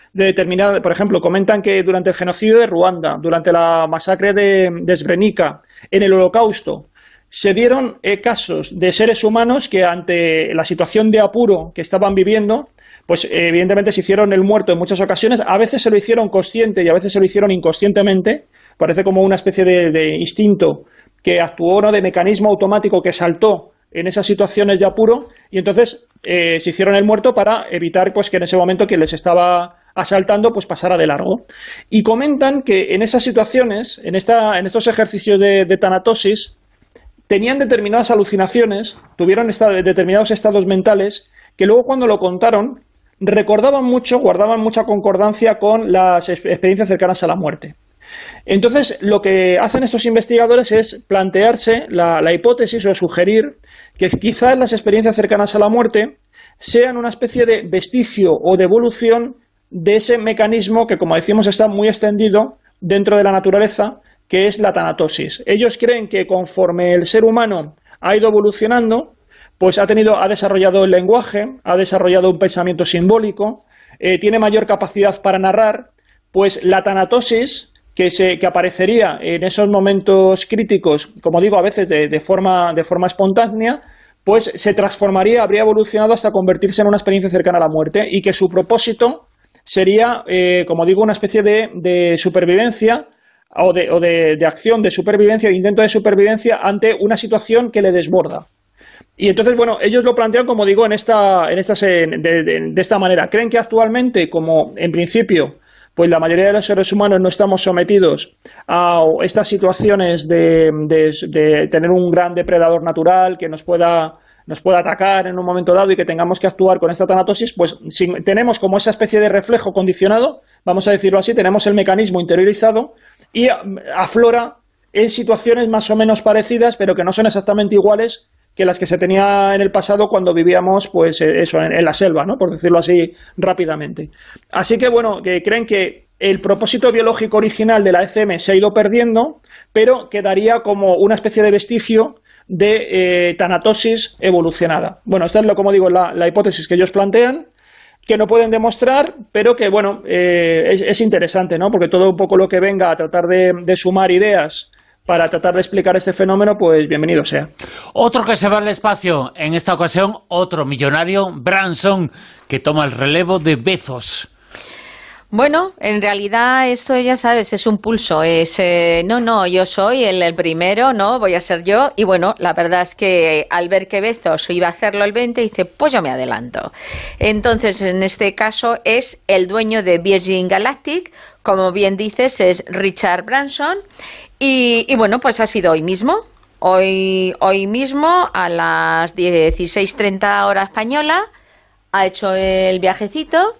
determinadas, por ejemplo, comentan que durante el genocidio de Ruanda, durante la masacre de Srebrenica, en el Holocausto, se dieron casos de seres humanos que ante la situación de apuro que estaban viviendo, pues evidentemente se hicieron el muerto en muchas ocasiones, a veces se lo hicieron consciente y a veces se lo hicieron inconscientemente, parece como una especie de instinto que actuó, ¿no?, de mecanismo automático que saltó en esas situaciones de apuro y entonces se hicieron el muerto para evitar pues que en ese momento quien les estaba asaltando pues pasara de largo. Y comentan que en esas situaciones, en estos ejercicios de tanatosis, tenían determinadas alucinaciones, tuvieron determinados estados mentales que luego cuando lo contaron recordaban mucho, guardaban mucha concordancia con las experiencias cercanas a la muerte. Entonces, lo que hacen estos investigadores es plantearse la hipótesis o sugerir que quizás las experiencias cercanas a la muerte sean una especie de vestigio o de evolución de ese mecanismo que, como decimos, está muy extendido dentro de la naturaleza, que es la tanatosis. Ellos creen que conforme el ser humano ha ido evolucionando, pues ha desarrollado el lenguaje, ha desarrollado un pensamiento simbólico, tiene mayor capacidad para narrar, pues la tanatosis que aparecería en esos momentos críticos, como digo, a veces de forma espontánea, pues se transformaría, habría evolucionado hasta convertirse en una experiencia cercana a la muerte y que su propósito sería, como digo, una especie de supervivencia o de acción de supervivencia, de intento de supervivencia ante una situación que le desborda. Y entonces, bueno, ellos lo plantean, como digo, de esta manera. Creen que actualmente, como en principio, pues la mayoría de los seres humanos no estamos sometidos a estas situaciones de tener un gran depredador natural que nos pueda atacar en un momento dado y que tengamos que actuar con esta tanatosis, pues si tenemos como esa especie de reflejo condicionado, vamos a decirlo así, tenemos el mecanismo interiorizado y aflora en situaciones más o menos parecidas, pero que no son exactamente iguales que las que se tenía en el pasado cuando vivíamos, pues eso, en la selva, ¿no?, por decirlo así rápidamente. Así que, bueno, que creen que el propósito biológico original de la ECM se ha ido perdiendo, pero quedaría como una especie de vestigio de tanatosis evolucionada. Bueno, esta es, como digo, la hipótesis que ellos plantean, que no pueden demostrar, pero que, bueno, es interesante, ¿no?, porque todo un poco lo que venga a tratar de sumar ideas para tratar de explicar este fenómeno, pues bienvenido sea. Otro que se va al espacio, en esta ocasión otro millonario, Branson, que toma el relevo de Bezos. Bueno, en realidad esto ya sabes, es un pulso, yo soy el primero, no, voy a ser yo, y bueno, la verdad es que al ver que Bezos iba a hacerlo el 20, dice, pues yo me adelanto. Entonces, en este caso es el dueño de Virgin Galactic, como bien dices, es Richard Branson, y bueno, pues ha sido hoy mismo. Hoy mismo a las 16:30 hora española ha hecho el viajecito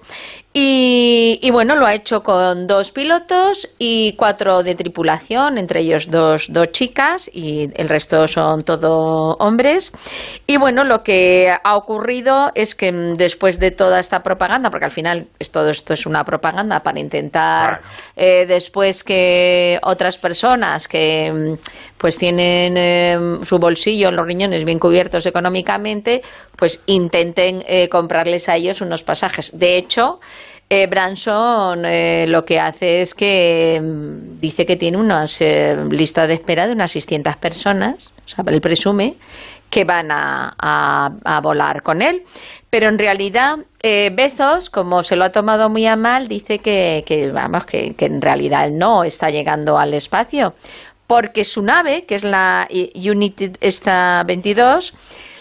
y bueno, lo ha hecho con 2 pilotos y 4 de tripulación, entre ellos dos chicas y el resto son todo hombres. Y bueno, lo que ha ocurrido es que después de toda esta propaganda, porque al final todo esto es una propaganda para intentar después que otras personas que pues tienen su bolsillo, los riñones bien cubiertos económicamente, pues intenten comprarles a ellos unos pasajes. De hecho, Branson lo que hace es que dice que tiene una lista de espera de unas 600 personas, o sea, él presume que van a volar con él, pero en realidad Bezos, como se lo ha tomado muy a mal, dice que en realidad él no está llegando al espacio, porque su nave, que es la Unity 22,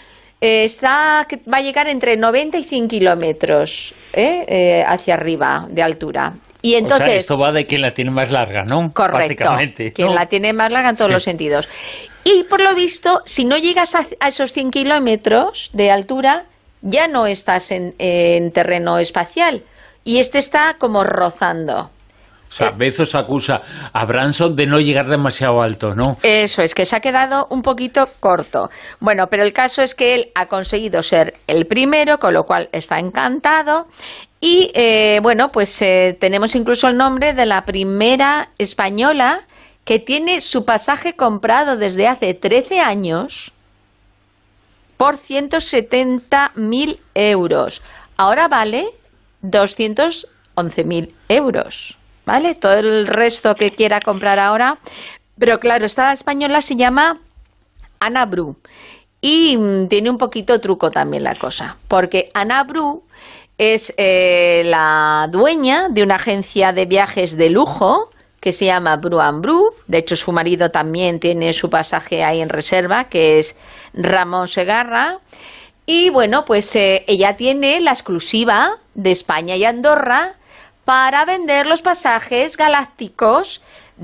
va a llegar entre 90 y 100 kilómetros hacia arriba de altura. Y entonces, o sea, esto va de quien la tiene más larga, ¿no? Correcto, básicamente, quien la tiene más larga en todos los sentidos. Y por lo visto, si no llegas a esos 100 kilómetros de altura, ya no estás en terreno espacial. Y está como rozando. O sea, Bezos acusa a Branson de no llegar demasiado alto, ¿no? Eso es, que se ha quedado un poquito corto. Bueno, pero el caso es que él ha conseguido ser el primero, con lo cual está encantado. Y bueno, pues tenemos incluso el nombre de la primera española que tiene su pasaje comprado desde hace 13 años por 170.000 euros. Ahora vale 280.000 11.000 euros, ¿vale? Todo el resto que quiera comprar ahora. Pero claro, esta española se llama Ana Bru y tiene un poquito truco también la cosa, porque Ana Bru es la dueña de una agencia de viajes de lujo que se llama Bru & Bru. De hecho, su marido también tiene su pasaje ahí en reserva, que es Ramón Segarra. Y bueno, pues ella tiene la exclusiva de España y Andorra para vender los pasajes galácticos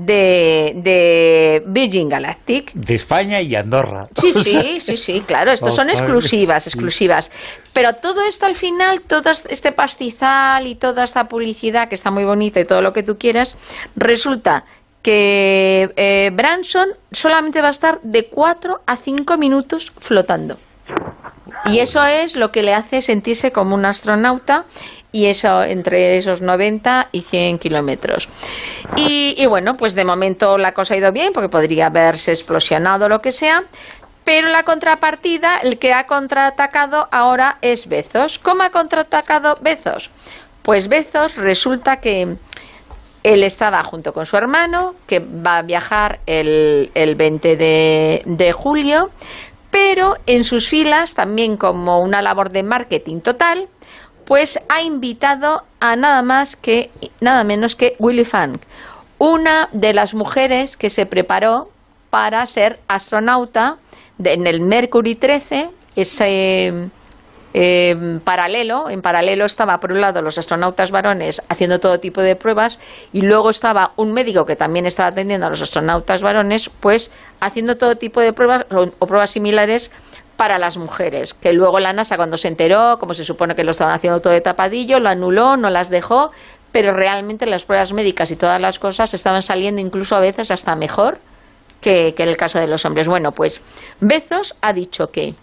de Virgin Galactic. De España y Andorra. Sí, claro, estos son exclusivas. Pero todo esto al final, todo este pastizal y toda esta publicidad que está muy bonita y todo lo que tú quieras, resulta que Branson solamente va a estar de 4 a 5 minutos flotando. Y eso es lo que le hace sentirse como un astronauta, y eso entre esos 90 y 100 kilómetros. Y bueno, pues de momento la cosa ha ido bien, porque podría haberse explosionado o lo que sea, pero la contrapartida, el que ha contraatacado ahora es Bezos. ¿Cómo ha contraatacado Bezos? Pues Bezos resulta que él estaba junto con su hermano, que va a viajar el 20 de julio, pero en sus filas, también como una labor de marketing total, pues ha invitado a nada menos que Willy Funk, una de las mujeres que se preparó para ser astronauta en el Mercury 13, ese en paralelo estaba por un lado los astronautas varones haciendo todo tipo de pruebas, y luego estaba un médico que también estaba atendiendo a los astronautas varones, pues haciendo todo tipo de pruebas o pruebas similares para las mujeres, que luego la NASA, cuando se enteró, como se supone que lo estaban haciendo todo de tapadillo, lo anuló, no las dejó, pero realmente las pruebas médicas y todas las cosas estaban saliendo incluso a veces hasta mejor que en el caso de los hombres. Bueno, pues Bezos ha dicho que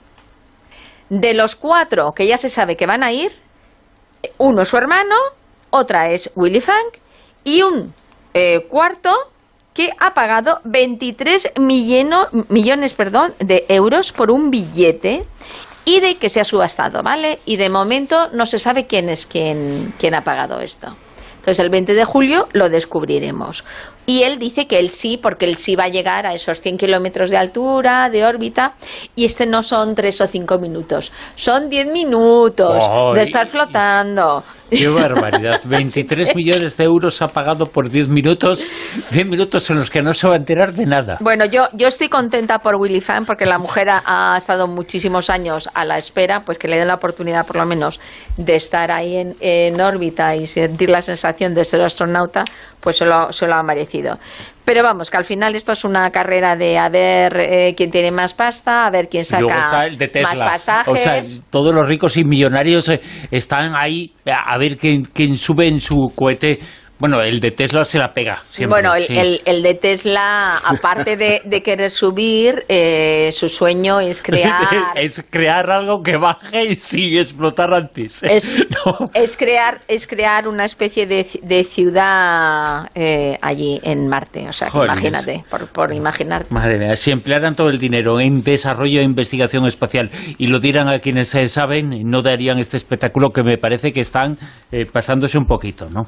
de los 4 que ya se sabe que van a ir, uno es su hermano, otra es Willy Funk, y un cuarto que ha pagado 23 millones de euros por un billete, y de que se ha subastado, ¿vale? Y de momento no se sabe quién ha pagado esto. Entonces el 20 de julio lo descubriremos. Y él dice que él sí, porque él sí va a llegar a esos 100 kilómetros de altura, de órbita, y no son 3 o 5 minutos, son 10 minutos de estar flotando. ¡Qué barbaridad! 23 millones de euros ha pagado por 10 minutos en los que no se va a enterar de nada. Bueno, yo estoy contenta por Willy Funk, porque la mujer ha estado muchísimos años a la espera, pues que le den la oportunidad por lo menos de estar ahí en órbita y sentir la sensación de ser astronauta, pues se lo ha merecido. Pero vamos, que al final esto es una carrera de a ver quién tiene más pasta, a ver quién saca más pasajes. O sea, todos los ricos y millonarios están ahí a ver quién sube en su cohete. Bueno, el de Tesla se la pega siempre. Bueno, el de Tesla, aparte de querer subir, su sueño es crear... es crear algo que baje y sí explotar antes. Es crear una especie de ciudad allí en Marte. O sea, que imagínate, por imaginarte. Madre mía, si emplearan todo el dinero en desarrollo e investigación espacial y lo dieran a quienes saben, no darían este espectáculo que me parece que están pasándose un poquito, ¿no?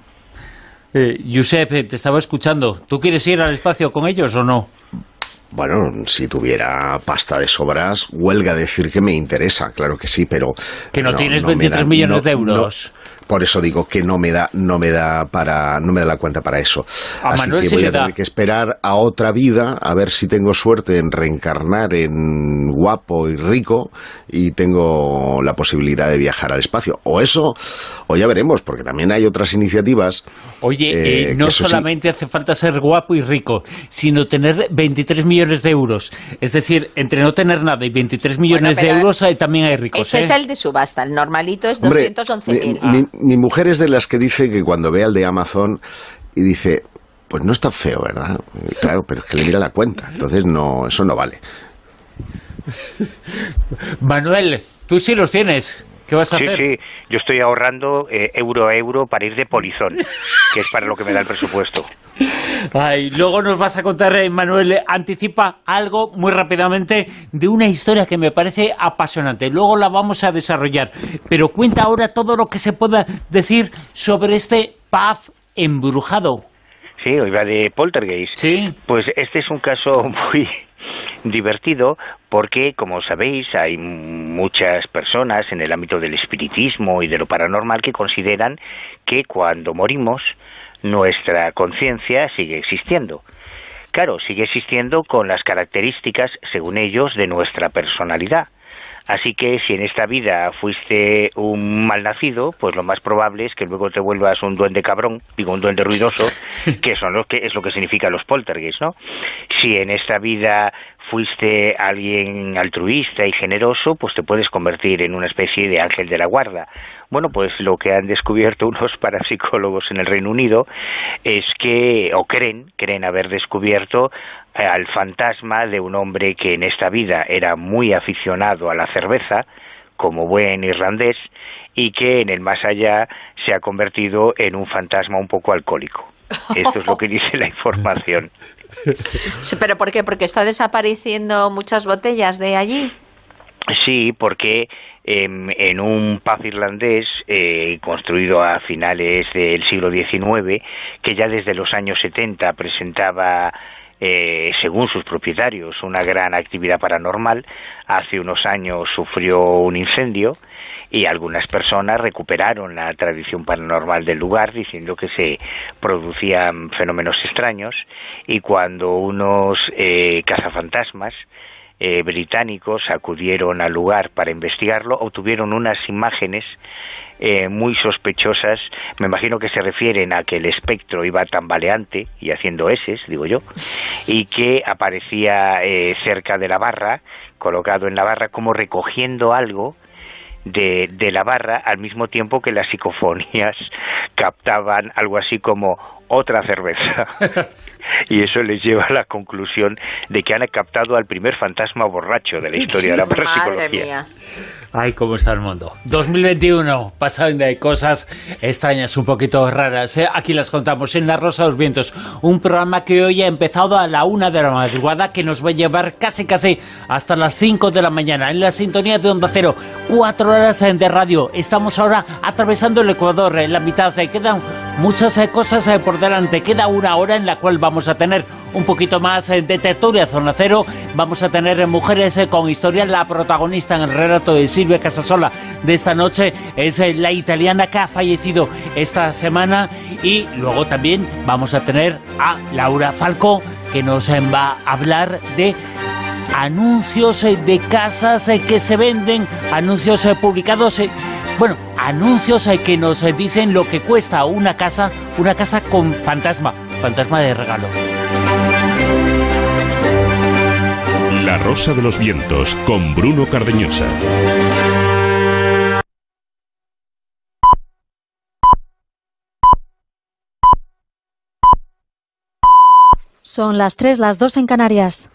Josep, te estaba escuchando. ¿Tú quieres ir al espacio con ellos o no? Bueno, si tuviera pasta de sobras, huelga decir que me interesa, claro que sí, pero... Que no tienes 23 millones de euros. Por eso digo que no me da la cuenta para eso. Así que voy a tener que esperar a otra vida, a ver si tengo suerte en reencarnar en guapo y rico y tengo la posibilidad de viajar al espacio. O eso, o ya veremos, porque también hay otras iniciativas. Oye, no solamente hace falta ser guapo y rico, sino tener 23 millones de euros. Es decir, entre no tener nada y 23 millones de euros también hay ricos. Ese es el de subasta, el normalito es 211.000. Mi mujer es de las que dice que cuando ve al de Amazon y dice, pues no está feo, ¿verdad? Claro, pero es que le mira la cuenta, entonces no, eso no vale. Manuel, tú sí los tienes. ¿Qué vas a hacer? Sí, yo estoy ahorrando euro a euro para ir de polizón, que es para lo que me da el presupuesto. Ay, luego nos vas a contar, Manuel, anticipa algo muy rápidamente de una historia que me parece apasionante. Luego la vamos a desarrollar, pero cuenta ahora todo lo que se pueda decir sobre este pub embrujado. Sí, iba de poltergeist. Sí. Pues este es un caso muy divertido porque, como sabéis, hay muchas personas en el ámbito del espiritismo y de lo paranormal que consideran que cuando morimos nuestra conciencia sigue existiendo. Claro, sigue existiendo con las características, según ellos, de nuestra personalidad. Así que si en esta vida fuiste un malnacido, pues lo más probable es que luego te vuelvas un duende cabrón, un duende ruidoso, que es lo que significan los poltergeists, ¿no? Si en esta vida fuiste alguien altruista y generoso, pues te puedes convertir en una especie de ángel de la guarda. Bueno, pues lo que han descubierto unos parapsicólogos en el Reino Unido es que, o creen haber descubierto al fantasma de un hombre que en esta vida era muy aficionado a la cerveza, como buen irlandés, y que en el más allá se ha convertido en un fantasma un poco alcohólico. Esto es lo que dice la información. ¿Pero por qué? ¿Porque está desapareciendo muchas botellas de allí? Sí, porque en un pub irlandés construido a finales del siglo XIX, que ya desde los años 70 presentaba, según sus propietarios, una gran actividad paranormal, hace unos años sufrió un incendio y algunas personas recuperaron la tradición paranormal del lugar diciendo que se producían fenómenos extraños, y cuando unos cazafantasmas británicos acudieron al lugar para investigarlo, obtuvieron unas imágenes muy sospechosas. Me imagino que se refieren a que el espectro iba tambaleante y haciendo eses, digo yo, y que aparecía cerca de la barra, colocado en la barra, como recogiendo algo de la barra, al mismo tiempo que las psicofonías captaban algo así como otra cerveza. Y eso les lleva a la conclusión de que han captado al primer fantasma borracho de la historia de la parapsicología. Ay, cómo está el mundo. 2021, pasan de cosas extrañas, un poquito raras. Aquí las contamos en La Rosa de los Vientos, un programa que hoy ha empezado a la 1 de la madrugada, que nos va a llevar casi hasta las 5 de la mañana, en la sintonía de Onda Cero. 4 horas de radio. Estamos ahora atravesando el Ecuador, en la mitad. Quedan muchas cosas por delante. Queda una hora en la cual vamos a tener un poquito más de tertulia Zona Cero. Vamos a tener mujeres con historia. La protagonista en el relato de Silvia Casasola de esta noche es la italiana que ha fallecido esta semana, y luego también vamos a tener a Laura Falcó, que nos va a hablar de anuncios de casas que se venden, anuncios publicados, anuncios que nos dicen lo que cuesta una casa con fantasma de regalo. La Rosa de los Vientos, con Bruno Cardeñosa. Son las 3, las 2 en Canarias.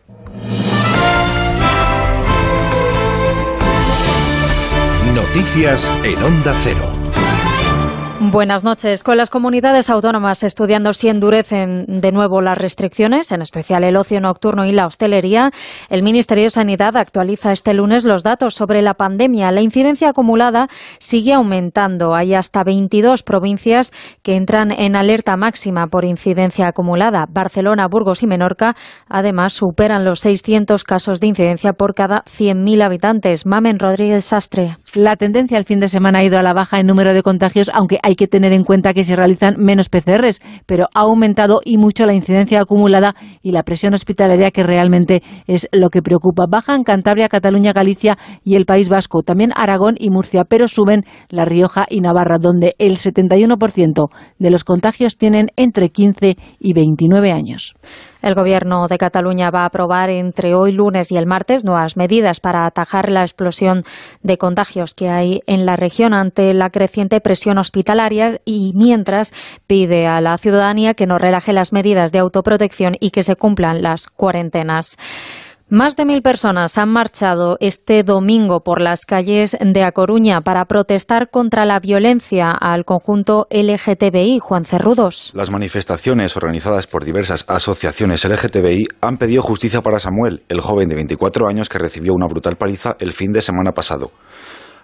Noticias en Onda Cero. Buenas noches. Con las comunidades autónomas estudiando si endurecen de nuevo las restricciones, en especial el ocio nocturno y la hostelería, el Ministerio de Sanidad actualiza este lunes los datos sobre la pandemia. La incidencia acumulada sigue aumentando. Hay hasta 22 provincias que entran en alerta máxima por incidencia acumulada. Barcelona, Burgos y Menorca, además, superan los 600 casos de incidencia por cada 100.000 habitantes. Mamen Rodríguez Sastre. La tendencia el fin de semana ha ido a la baja en número de contagios, aunque hay que tener en cuenta que se realizan menos PCRs, pero ha aumentado y mucho la incidencia acumulada y la presión hospitalaria, que realmente es lo que preocupa. Bajan Cantabria, Cataluña, Galicia y el País Vasco, también Aragón y Murcia, pero suben La Rioja y Navarra, donde el 71% de los contagios tienen entre 15 y 29 años. El Gobierno de Cataluña va a aprobar entre hoy lunes y el martes nuevas medidas para atajar la explosión de contagios que hay en la región ante la creciente presión hospitalaria, y mientras pide a la ciudadanía que no relaje las medidas de autoprotección y que se cumplan las cuarentenas. Más de 1.000 personas han marchado este domingo por las calles de A Coruña para protestar contra la violencia al conjunto LGTBI. Juan Cerrudos. Las manifestaciones organizadas por diversas asociaciones LGTBI han pedido justicia para Samuel, el joven de 24 años que recibió una brutal paliza el fin de semana pasado.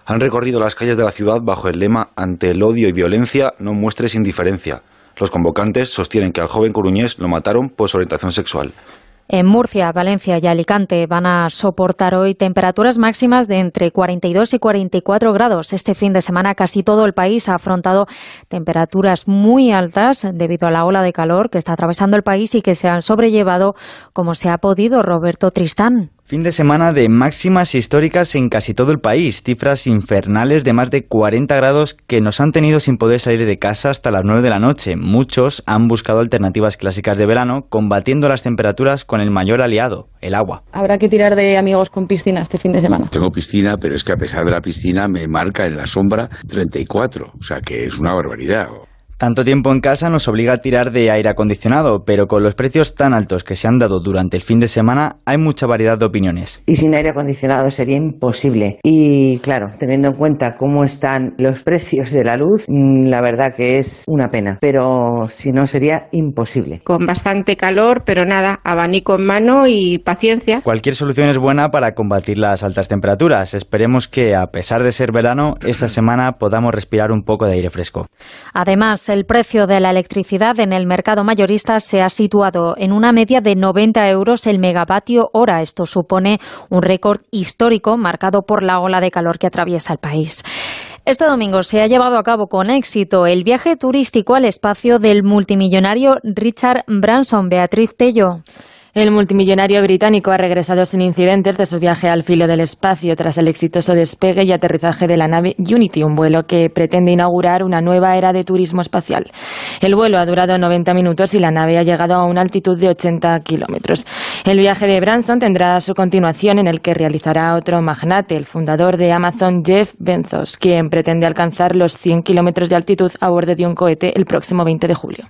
Han recorrido las calles de la ciudad bajo el lema «Ante el odio y violencia, no muestres indiferencia». Los convocantes sostienen que al joven coruñés lo mataron por su orientación sexual. En Murcia, Valencia y Alicante van a soportar hoy temperaturas máximas de entre 42 y 44 grados. Este fin de semana casi todo el país ha afrontado temperaturas muy altas debido a la ola de calor que está atravesando el país y que se han sobrellevado como se ha podido. Roberto Tristán. Fin de semana de máximas históricas en casi todo el país, cifras infernales de más de 40 grados que nos han tenido sin poder salir de casa hasta las 9 de la noche. Muchos han buscado alternativas clásicas de verano, combatiendo las temperaturas con el mayor aliado, el agua. Habrá que tirar de amigos con piscina este fin de semana. Tengo piscina, pero es que a pesar de la piscina me marca en la sombra 34, o sea que es una barbaridad. Tanto tiempo en casa nos obliga a tirar de aire acondicionado, pero con los precios tan altos que se han dado durante el fin de semana, hay mucha variedad de opiniones. Y sin aire acondicionado sería imposible. Y claro, teniendo en cuenta cómo están los precios de la luz, la verdad que es una pena. Pero si no, sería imposible. Con bastante calor, pero nada, abanico en mano y paciencia. Cualquier solución es buena para combatir las altas temperaturas. Esperemos que, a pesar de ser verano, esta semana podamos respirar un poco de aire fresco. Además, el precio de la electricidad en el mercado mayorista se ha situado en una media de 90 euros el megavatio hora. Esto supone un récord histórico marcado por la ola de calor que atraviesa el país. Este domingo se ha llevado a cabo con éxito el viaje turístico al espacio del multimillonario Richard Branson. Beatriz Tello. El multimillonario británico ha regresado sin incidentes de su viaje al filo del espacio tras el exitoso despegue y aterrizaje de la nave Unity, un vuelo que pretende inaugurar una nueva era de turismo espacial. El vuelo ha durado 90 minutos y la nave ha llegado a una altitud de 80 kilómetros. El viaje de Branson tendrá su continuación, en el que realizará otro magnate, el fundador de Amazon, Jeff Bezos, quien pretende alcanzar los 100 kilómetros de altitud a bordo de un cohete el próximo 20 de julio.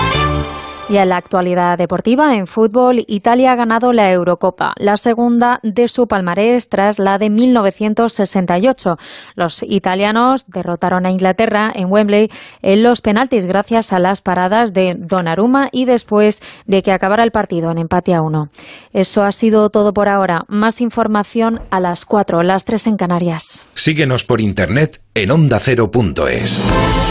Y en la actualidad deportiva, en fútbol, Italia ha ganado la Eurocopa, la segunda de su palmarés tras la de 1968. Los italianos derrotaron a Inglaterra en Wembley en los penaltis gracias a las paradas de Donnarumma y después de que acabara el partido en empate a 1. Eso ha sido todo por ahora. Más información a las 4, las 3 en Canarias. Síguenos por internet en ondacero.es.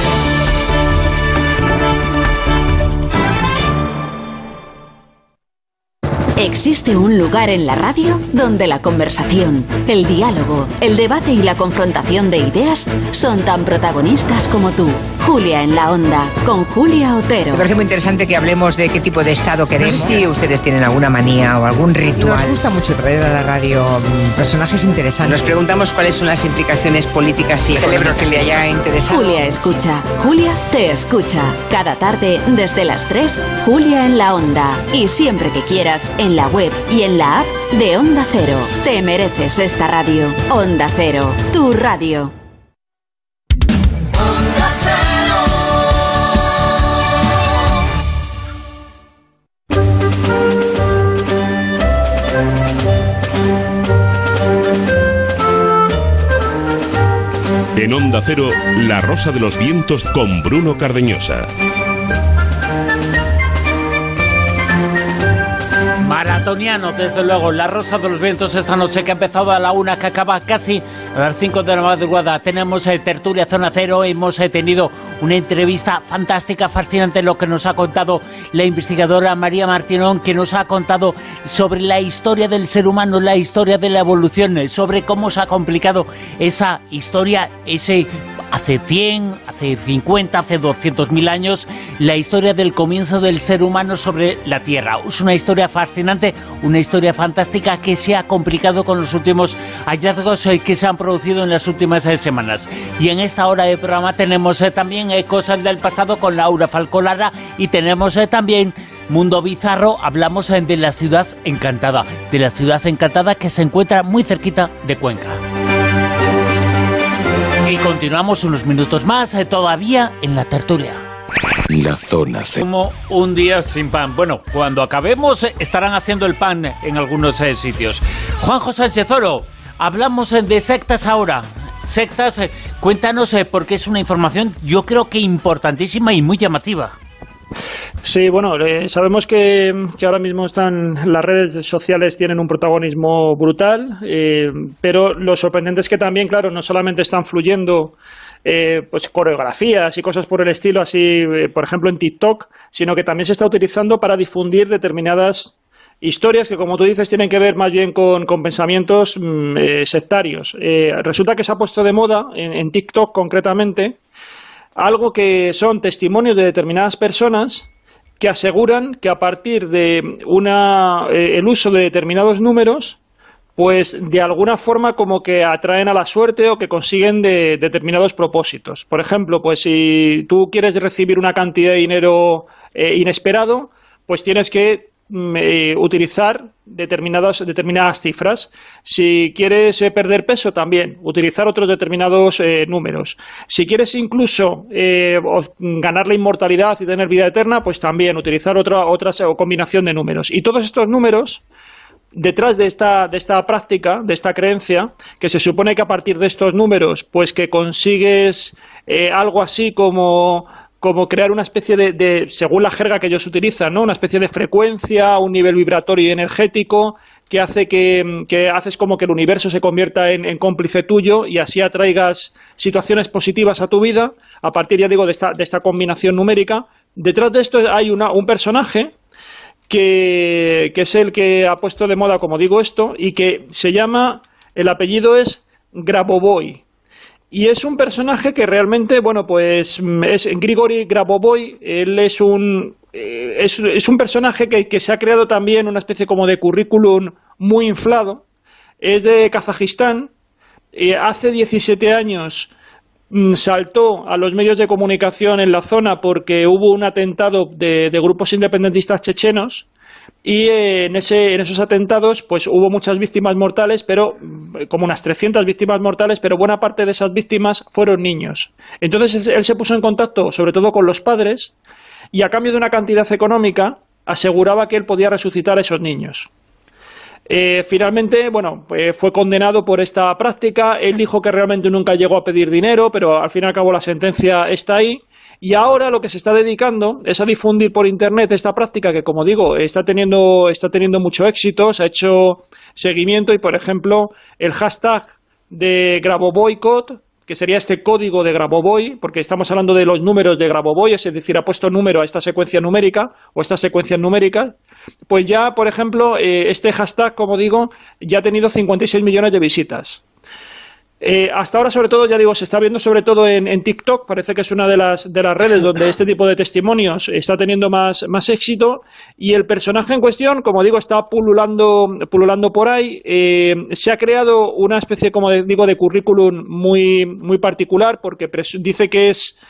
Existe un lugar en la radio donde la conversación, el diálogo, el debate y la confrontación de ideas son tan protagonistas como tú. Julia en la Onda, con Julia Otero. Me parece muy interesante que hablemos de qué tipo de Estado queremos. No sé si ustedes tienen alguna manía o algún ritual. Nos gusta mucho traer a la radio personajes interesantes. Nos preguntamos cuáles son las implicaciones políticas y celebro que le haya interesado. Julia escucha, Julia te escucha. Cada tarde desde las 3, Julia en la Onda. Y siempre que quieras, en la web y en la app de Onda Cero. Te mereces esta radio. Onda Cero, tu radio. En Onda Cero, La Rosa de los Vientos con Bruno Cardeñosa. Maratoniano, desde luego, La Rosa de los Vientos esta noche, que ha empezado a la 1, que acaba casi a las 5 de la madrugada. Tenemos tertulia Zona Cero, hemos tenido una entrevista fantástica, fascinante, lo que nos ha contado la investigadora María Martinón, que nos ha contado sobre la historia del ser humano, la historia de la evolución, sobre cómo se ha complicado esa historia, hace 100, hace 50, hace 200.000 años, la historia del comienzo del ser humano sobre la Tierra. Es una historia fascinante, una historia fantástica que se ha complicado con los últimos hallazgos que se han producido en las últimas semanas. Y en esta hora de programa tenemos también cosas del pasado con Laura Falcolara y tenemos también Mundo Bizarro. Hablamos de la ciudad encantada, que se encuentra muy cerquita de Cuenca. Y continuamos unos minutos más, todavía en la tertulia. La Zona Cero. Como un día sin pan. Bueno, cuando acabemos estarán haciendo el pan en algunos sitios. Juanjo Sánchez Oro, hablamos de sectas ahora. Sectas, cuéntanos porque es una información yo creo que importantísima y muy llamativa. Sí, bueno, sabemos que ahora mismo las redes sociales tienen un protagonismo brutal, pero lo sorprendente es que también, claro, no solamente están fluyendo pues coreografías y cosas por el estilo, así, por ejemplo, en TikTok, sino que también se está utilizando para difundir determinadas historias que, como tú dices, tienen que ver más bien con pensamientos sectarios. Resulta que se ha puesto de moda, en TikTok concretamente, algo que son testimonios de determinadas personas que aseguran que a partir de el uso de determinados números, pues de alguna forma como que atraen a la suerte o que consiguen determinados propósitos. Por ejemplo, pues si tú quieres recibir una cantidad de dinero inesperado, pues tienes que utilizar determinadas cifras. Si quieres perder peso, también utilizar otros determinados números. Si quieres incluso ganar la inmortalidad y tener vida eterna, pues también utilizar otra combinación de números. Y todos estos números, detrás de esta práctica, de esta creencia, que se supone que a partir de estos números, pues que consigues algo así como crear una especie de, según la jerga que ellos utilizan, ¿no? Una especie de frecuencia, un nivel vibratorio y energético que hace que haces como que el universo se convierta en cómplice tuyo y así atraigas situaciones positivas a tu vida, a partir, ya digo, de esta combinación numérica. Detrás de esto hay un personaje que es el que ha puesto de moda, como digo, esto, y que se llama, el apellido es Grabovoi. Y es un personaje que realmente, bueno, pues es Grigori Grabovoi. Él es un personaje que se ha creado también una especie como de currículum muy inflado. Es de Kazajistán. Hace 17 años saltó a los medios de comunicación en la zona porque hubo un atentado de grupos independentistas chechenos. Y en esos atentados pues hubo muchas víctimas mortales, pero como unas 300 víctimas mortales, pero buena parte de esas víctimas fueron niños. Entonces él se puso en contacto sobre todo con los padres y a cambio de una cantidad económica aseguraba que él podía resucitar a esos niños. Finalmente, bueno, fue condenado por esta práctica. Él dijo que realmente nunca llegó a pedir dinero, pero al fin y al cabo la sentencia está ahí. Y ahora lo que se está dedicando es a difundir por internet esta práctica que, como digo, está teniendo mucho éxito. Se ha hecho seguimiento y, por ejemplo, el hashtag de Grabovoi-Code, que sería este código de Grabovoi, porque estamos hablando de los números de Grabovoi, es decir, ha puesto número a esta secuencia numérica o estas secuencias numéricas, pues ya, por ejemplo, este hashtag, como digo, ya ha tenido 56 millones de visitas. Hasta ahora, sobre todo, ya digo, se está viendo sobre todo en TikTok. Parece que es una de las redes donde este tipo de testimonios está teniendo más éxito. Y el personaje en cuestión, como digo, está pululando por ahí. Se ha creado una especie, como digo, de currículum muy particular, porque dice que es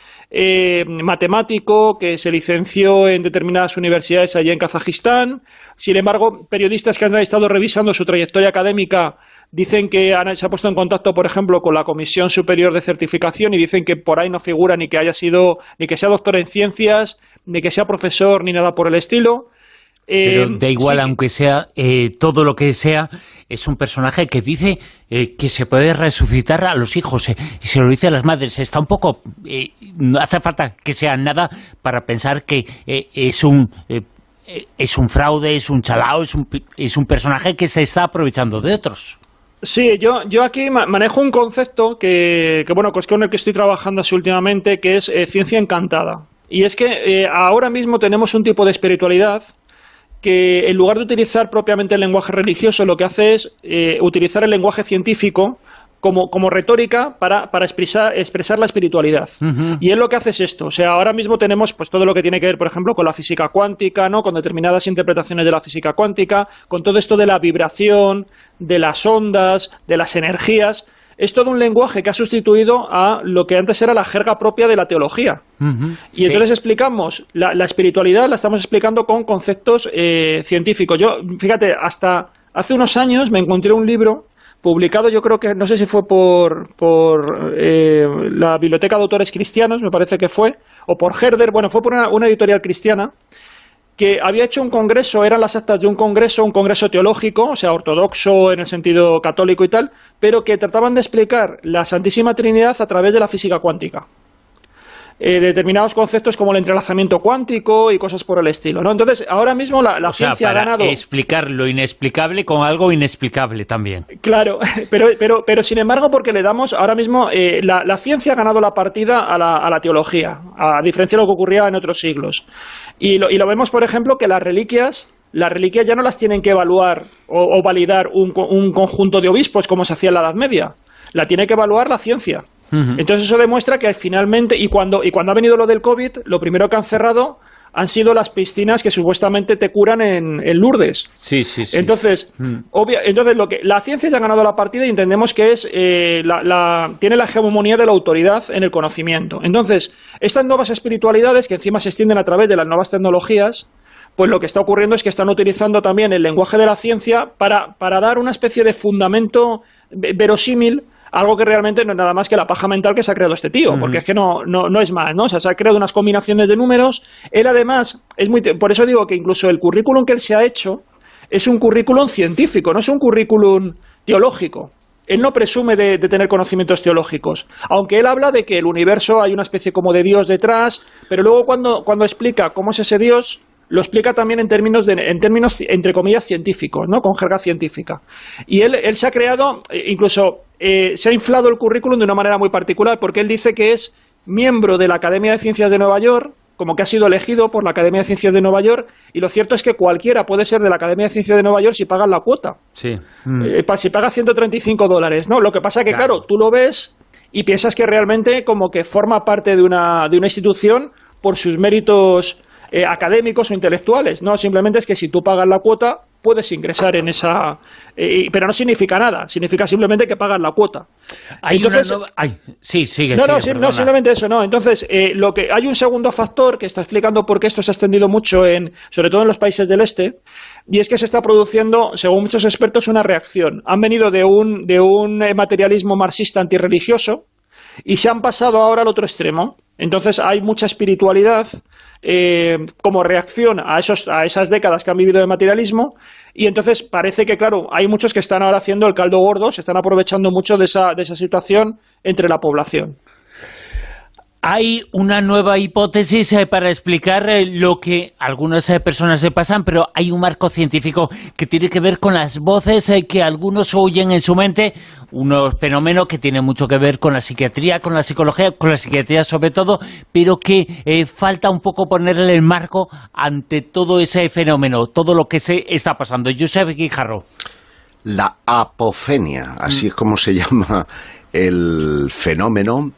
matemático, que se licenció en determinadas universidades allí en Kazajistán. Sin embargo, periodistas que han estado revisando su trayectoria académica dicen que se ha puesto en contacto, por ejemplo, con la Comisión Superior de Certificación y dicen que por ahí no figura ni que sea doctor en ciencias, ni que sea profesor, ni nada por el estilo. Pero da igual, sí, aunque sea todo lo que sea, es un personaje que dice que se puede resucitar a los hijos, y se lo dice a las madres. Está un poco... no hace falta que sea nada para pensar que es un fraude, es un chalao, es un personaje que se está aprovechando de otros. Sí, yo aquí manejo un concepto que bueno, pues con el que estoy trabajando así últimamente, que es ciencia encantada. Y es que ahora mismo tenemos un tipo de espiritualidad que, en lugar de utilizar propiamente el lenguaje religioso, lo que hace es utilizar el lenguaje científico como retórica para expresar la espiritualidad. Uh-huh. Y él lo que hace es esto. O sea, ahora mismo tenemos pues todo lo que tiene que ver, por ejemplo, con la física cuántica, ¿no? Con determinadas interpretaciones de la física cuántica, con todo esto de la vibración, de las ondas, de las energías. Es todo un lenguaje que ha sustituido a lo que antes era la jerga propia de la teología. Uh-huh. Y entonces explicamos, la espiritualidad la estamos explicando con conceptos científicos. Yo, fíjate, hasta hace unos años me encontré un libro publicado, yo creo que, no sé si fue por la Biblioteca de Autores Cristianos, me parece que fue, o por Herder, bueno, fue por una editorial cristiana, que había hecho un congreso, eran las actas de un congreso teológico, o sea, ortodoxo en el sentido católico y tal, pero que trataban de explicar la Santísima Trinidad a través de la física cuántica. determinados conceptos como el entrelazamiento cuántico y cosas por el estilo, ¿no? Entonces, ahora mismo la ciencia ha ganado... explicar lo inexplicable con algo inexplicable también. Claro, pero sin embargo, porque le damos ahora mismo... la ciencia ha ganado la partida a la teología, a diferencia de lo que ocurría en otros siglos. Y lo vemos, por ejemplo, que las reliquias ya no las tienen que evaluar o validar un conjunto de obispos como se hacía en la Edad Media. La tiene que evaluar la ciencia. Entonces eso demuestra que finalmente, y cuando ha venido lo del COVID, lo primero que han cerrado han sido las piscinas que supuestamente te curan en Lourdes. Sí. Entonces, la ciencia ya ha ganado la partida y entendemos que es tiene la hegemonía de la autoridad en el conocimiento. Entonces, estas nuevas espiritualidades que encima se extienden a través de las nuevas tecnologías, pues lo que está ocurriendo es que están utilizando también el lenguaje de la ciencia para dar una especie de fundamento verosímil, algo que realmente no es nada más que la paja mental que se ha creado este tío, porque es que no es más, ¿no? O sea, se ha creado unas combinaciones de números. Él además, por eso digo que incluso el currículum que él se ha hecho es un currículum científico, no es un currículum teológico. Él no presume de tener conocimientos teológicos, aunque él habla de que el universo hay una especie como de Dios detrás, pero luego cuando explica cómo es ese Dios, lo explica también en términos entre comillas científicos, ¿no? Con jerga científica. Y él se ha creado, incluso se ha inflado el currículum de una manera muy particular, porque él dice que es miembro de la Academia de Ciencias de Nueva York, como que ha sido elegido por la Academia de Ciencias de Nueva York, y lo cierto es que cualquiera puede ser de la Academia de Ciencias de Nueva York si pagas la cuota. Sí. Si pagas $135, ¿no? Lo que pasa que, claro, tú lo ves y piensas que realmente como que forma parte de una institución por sus méritos académicos o intelectuales. No, simplemente es que si tú pagas la cuota puedes ingresar en esa... pero no significa nada, significa simplemente que pagas la cuota. Entonces, sigue. No, simplemente eso, no. Entonces, hay un segundo factor que está explicando por qué esto se ha extendido mucho, sobre todo en los países del este, y es que se está produciendo, según muchos expertos, una reacción. Han venido de un materialismo marxista antirreligioso y se han pasado ahora al otro extremo. Entonces hay mucha espiritualidad como reacción a esas décadas que han vivido de materialismo, y entonces parece que, claro, hay muchos que están ahora haciendo el caldo gordo, se están aprovechando mucho de esa situación entre la población. Hay una nueva hipótesis para explicar lo que algunas personas se pasan, pero hay un marco científico que tiene que ver con las voces que algunos oyen en su mente, unos fenómenos que tienen mucho que ver con la psiquiatría, con la psicología, con la psiquiatría sobre todo, pero que falta un poco ponerle el marco ante todo ese fenómeno, todo lo que se está pasando. Josep Guijarro. La apofenia, así es como se llama el fenómeno.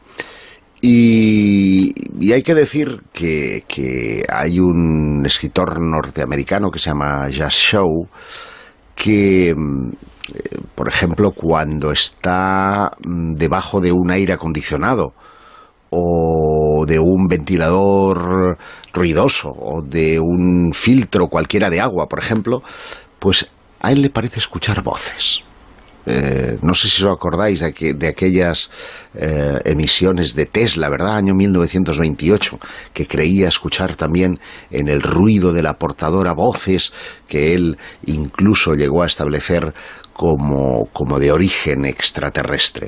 Y hay que decir que hay un escritor norteamericano que se llama Jashow que, por ejemplo, cuando está debajo de un aire acondicionado o de un ventilador ruidoso o de un filtro cualquiera de agua, por ejemplo, pues a él le parece escuchar voces. No sé si os acordáis de aquellas emisiones de Tesla, ¿verdad? Año 1928, que creía escuchar también en el ruido de la portadora voces que él incluso llegó a establecer como de origen extraterrestre.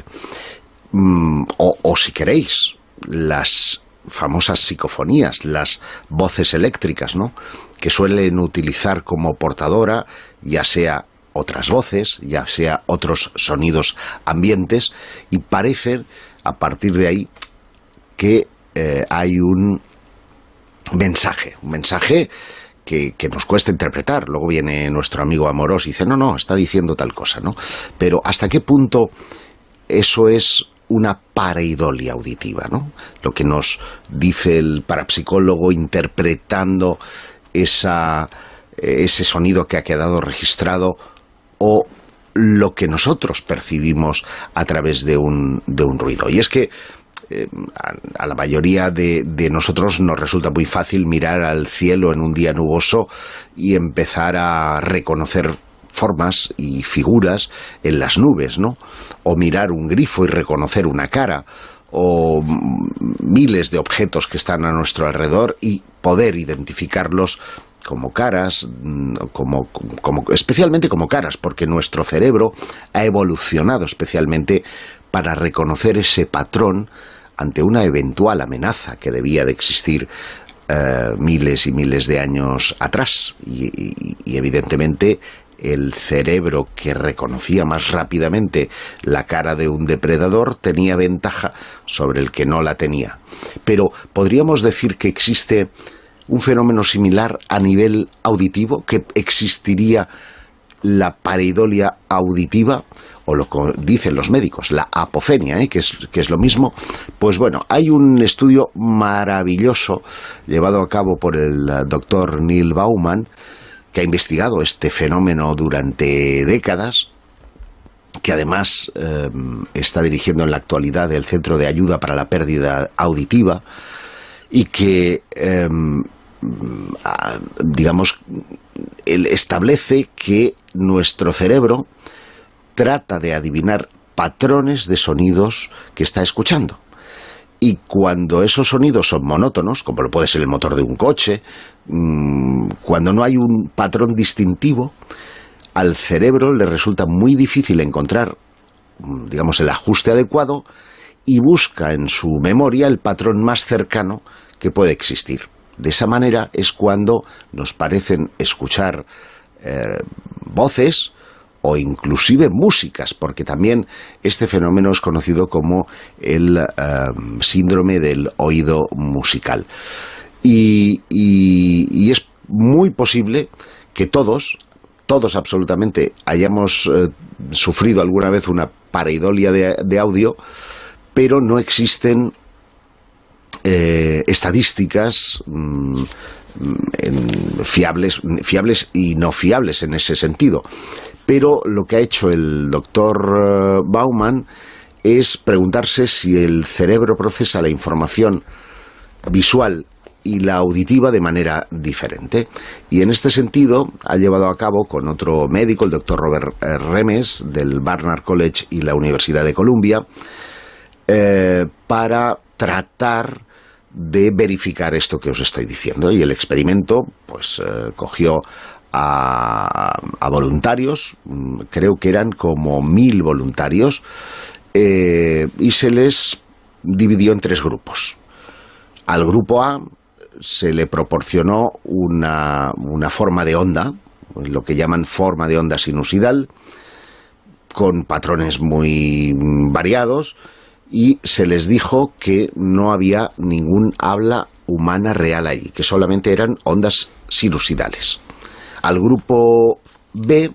O si queréis, las famosas psicofonías, las voces eléctricas, ¿no? Que suelen utilizar como portadora, ya sea otras voces, ya sea otros sonidos ambientes, y parece, a partir de ahí, que hay un mensaje que nos cuesta interpretar. Luego viene nuestro amigo Amorós y dice, no, está diciendo tal cosa, ¿no? Pero ¿hasta qué punto eso es una pareidolia auditiva, ¿no? Lo que nos dice el parapsicólogo interpretando ese sonido que ha quedado registrado, o lo que nosotros percibimos a través de un ruido. Y es que a la mayoría de nosotros nos resulta muy fácil mirar al cielo en un día nuboso y empezar a reconocer formas y figuras en las nubes, ¿no? O mirar un grifo y reconocer una cara, o miles de objetos que están a nuestro alrededor y poder identificarlos como caras, especialmente como caras, porque nuestro cerebro ha evolucionado especialmente para reconocer ese patrón ante una eventual amenaza que debía de existir miles y miles de años atrás. Y evidentemente el cerebro que reconocía más rápidamente la cara de un depredador tenía ventaja sobre el que no la tenía. Pero ¿podríamos decir que existe un fenómeno similar a nivel auditivo? ¿Que existiría la pareidolia auditiva? O lo que dicen los médicos, la apofenia, que es lo mismo. Pues bueno, hay un estudio maravilloso llevado a cabo por el doctor Neil Bauman, que ha investigado este fenómeno durante décadas, que además está dirigiendo en la actualidad el Centro de Ayuda para la Pérdida Auditiva, y que, digamos, él establece que nuestro cerebro trata de adivinar patrones de sonidos que está escuchando. Y cuando esos sonidos son monótonos, como lo puede ser el motor de un coche, cuando no hay un patrón distintivo, al cerebro le resulta muy difícil encontrar, digamos, el ajuste adecuado, y busca en su memoria el patrón más cercano que puede existir. De esa manera es cuando nos parecen escuchar voces o inclusive músicas, porque también este fenómeno es conocido como el síndrome del oído musical. Y es muy posible que todos absolutamente hayamos sufrido alguna vez una pareidolia de audio, pero no existen estadísticas fiables y no fiables en ese sentido. Pero lo que ha hecho el doctor Bauman es preguntarse si el cerebro procesa la información visual y la auditiva de manera diferente. Y en este sentido ha llevado a cabo con otro médico, el doctor Robert Remes, del Barnard College y la Universidad de Columbia, para tratar de verificar esto que os estoy diciendo. Y el experimento pues cogió a voluntarios, creo que eran como 1000 voluntarios, y se les dividió en 3 grupos. Al grupo A se le proporcionó una forma de onda, lo que llaman forma de onda sinusoidal, con patrones muy variados, y se les dijo que no había ningún habla humana real ahí, que solamente eran ondas sinusoidales. Al grupo B,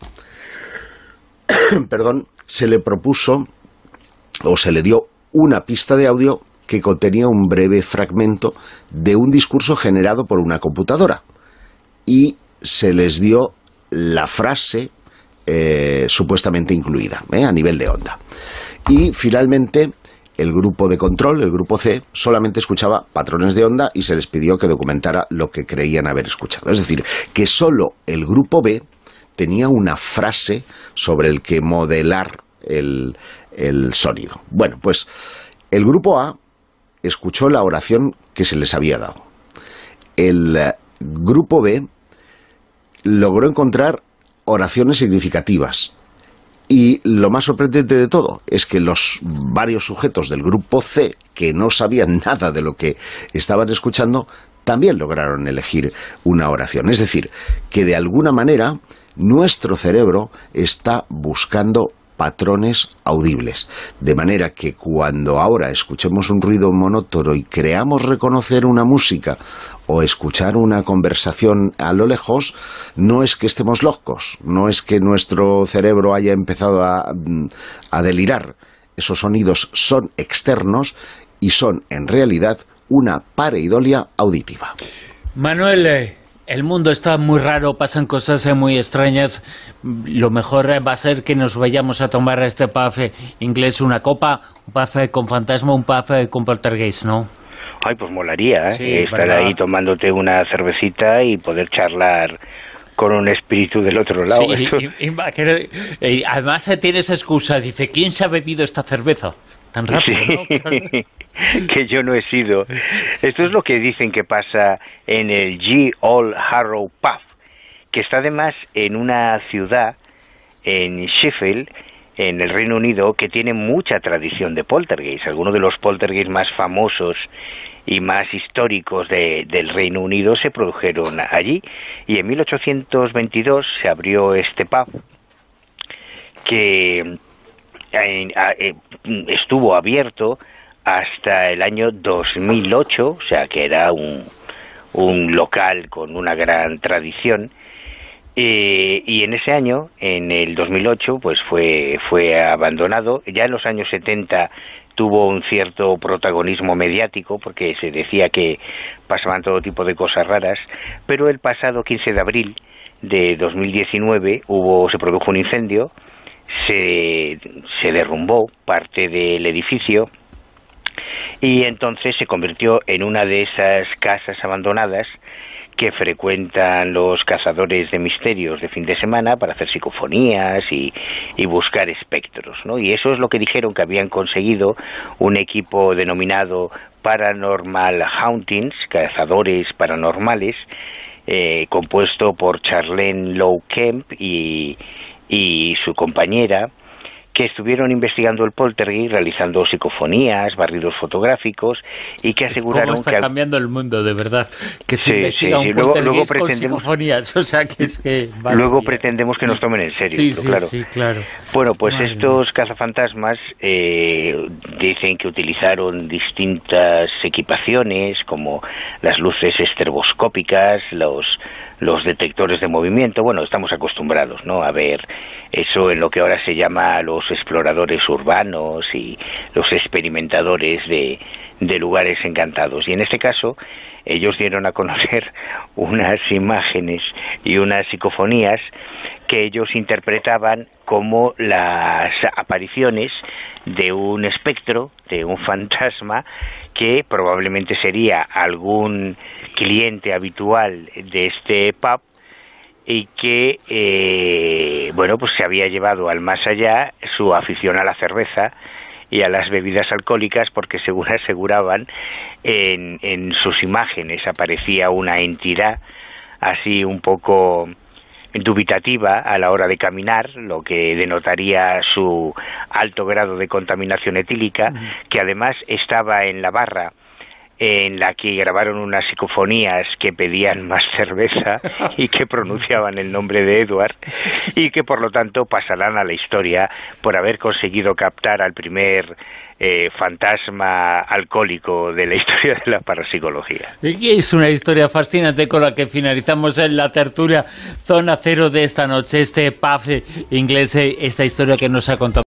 se le propuso o se le dio una pista de audio que contenía un breve fragmento de un discurso generado por una computadora, y se les dio la frase supuestamente incluida a nivel de onda. Y finalmente el grupo de control, el grupo C, solamente escuchaba patrones de onda y se les pidió que documentara lo que creían haber escuchado. Es decir, que solo el grupo B tenía una frase sobre el que modelar el sonido. Bueno, pues el grupo A escuchó la oración que se les había dado. El grupo B logró encontrar oraciones significativas. Y lo más sorprendente de todo es que los varios sujetos del grupo C, que no sabían nada de lo que estaban escuchando, también lograron elegir una oración. Es decir, que de alguna manera nuestro cerebro está buscando patrones audibles, de manera que cuando ahora escuchemos un ruido monótono y creamos reconocer una música o escuchar una conversación a lo lejos, no es que estemos locos, no es que nuestro cerebro haya empezado a delirar. Esos sonidos son externos y son en realidad una pareidolia auditiva. Manuel, el mundo está muy raro, pasan cosas muy extrañas. Lo mejor va a ser que nos vayamos a tomar a este pub inglés una copa, un pub con fantasma, un pub con poltergeist, ¿no? Ay, pues molaría, Sí, estar ¿verdad? ahí tomándote una cervecita y poder charlar con un espíritu del otro lado. Sí, Eso- y además tienes excusa, dice, ¿quién se ha bebido esta cerveza? Tan rápido, ¿no? Sí, que yo no he sido. Esto es lo que dicen que pasa en el G. Old Harrow Pub, que está además en una ciudad, en Sheffield, en el Reino Unido que tiene mucha tradición de poltergeist. Algunos de los poltergeist más famosos y más históricos del Reino Unido se produjeron allí, y en 1822 se abrió este pub que estuvo abierto hasta el año 2008, o sea que era un local con una gran tradición. Y en ese año, en el 2008, pues fue abandonado. Ya en los años 70 tuvo un cierto protagonismo mediático porque se decía que pasaban todo tipo de cosas raras, pero el pasado 15 de abril de 2019 se produjo un incendio, se derrumbó parte del edificio y entonces se convirtió en una de esas casas abandonadas que frecuentan los cazadores de misterios de fin de semana para hacer psicofonías y buscar espectros, ¿no? Y eso es lo que dijeron que habían conseguido un equipo denominado Paranormal Hauntings, cazadores paranormales, compuesto por Charlene Lowe Kemp y su compañera, que estuvieron investigando el poltergeist, realizando psicofonías, barridos fotográficos, y que aseguraron ¿Cómo está cambiando el mundo, de verdad? Que se investiga un luego poltergeist con psicofonías, o sea que es que... Luego pretendemos que nos tomen en serio, claro. Sí, claro. Bueno, pues estos cazafantasmas dicen que utilizaron distintas equipaciones, como las luces estroboscópicas, los detectores de movimiento. Bueno, estamos acostumbrados, ¿no?, a ver eso en lo que ahora se llama los exploradores urbanos y los experimentadores de lugares encantados. Y en este caso, ellos dieron a conocer unas imágenes y unas psicofonías que ellos interpretaban como las apariciones de un espectro, de un fantasma, que probablemente sería algún cliente habitual de este pub y que, pues se había llevado al más allá su afición a la cerveza y a las bebidas alcohólicas, porque según aseguraban, en sus imágenes aparecía una entidad así un poco dubitativa a la hora de caminar, lo que denotaría su alto grado de contaminación etílica, que además estaba en la barra en la que grabaron unas psicofonías que pedían más cerveza y que pronunciaban el nombre de Edward, y que por lo tanto pasarán a la historia por haber conseguido captar al primer fantasma alcohólico de la historia de la parapsicología. Es una historia fascinante con la que finalizamos en la tertulia Zona Cero de esta noche, este pub inglés, esta historia que nos ha contado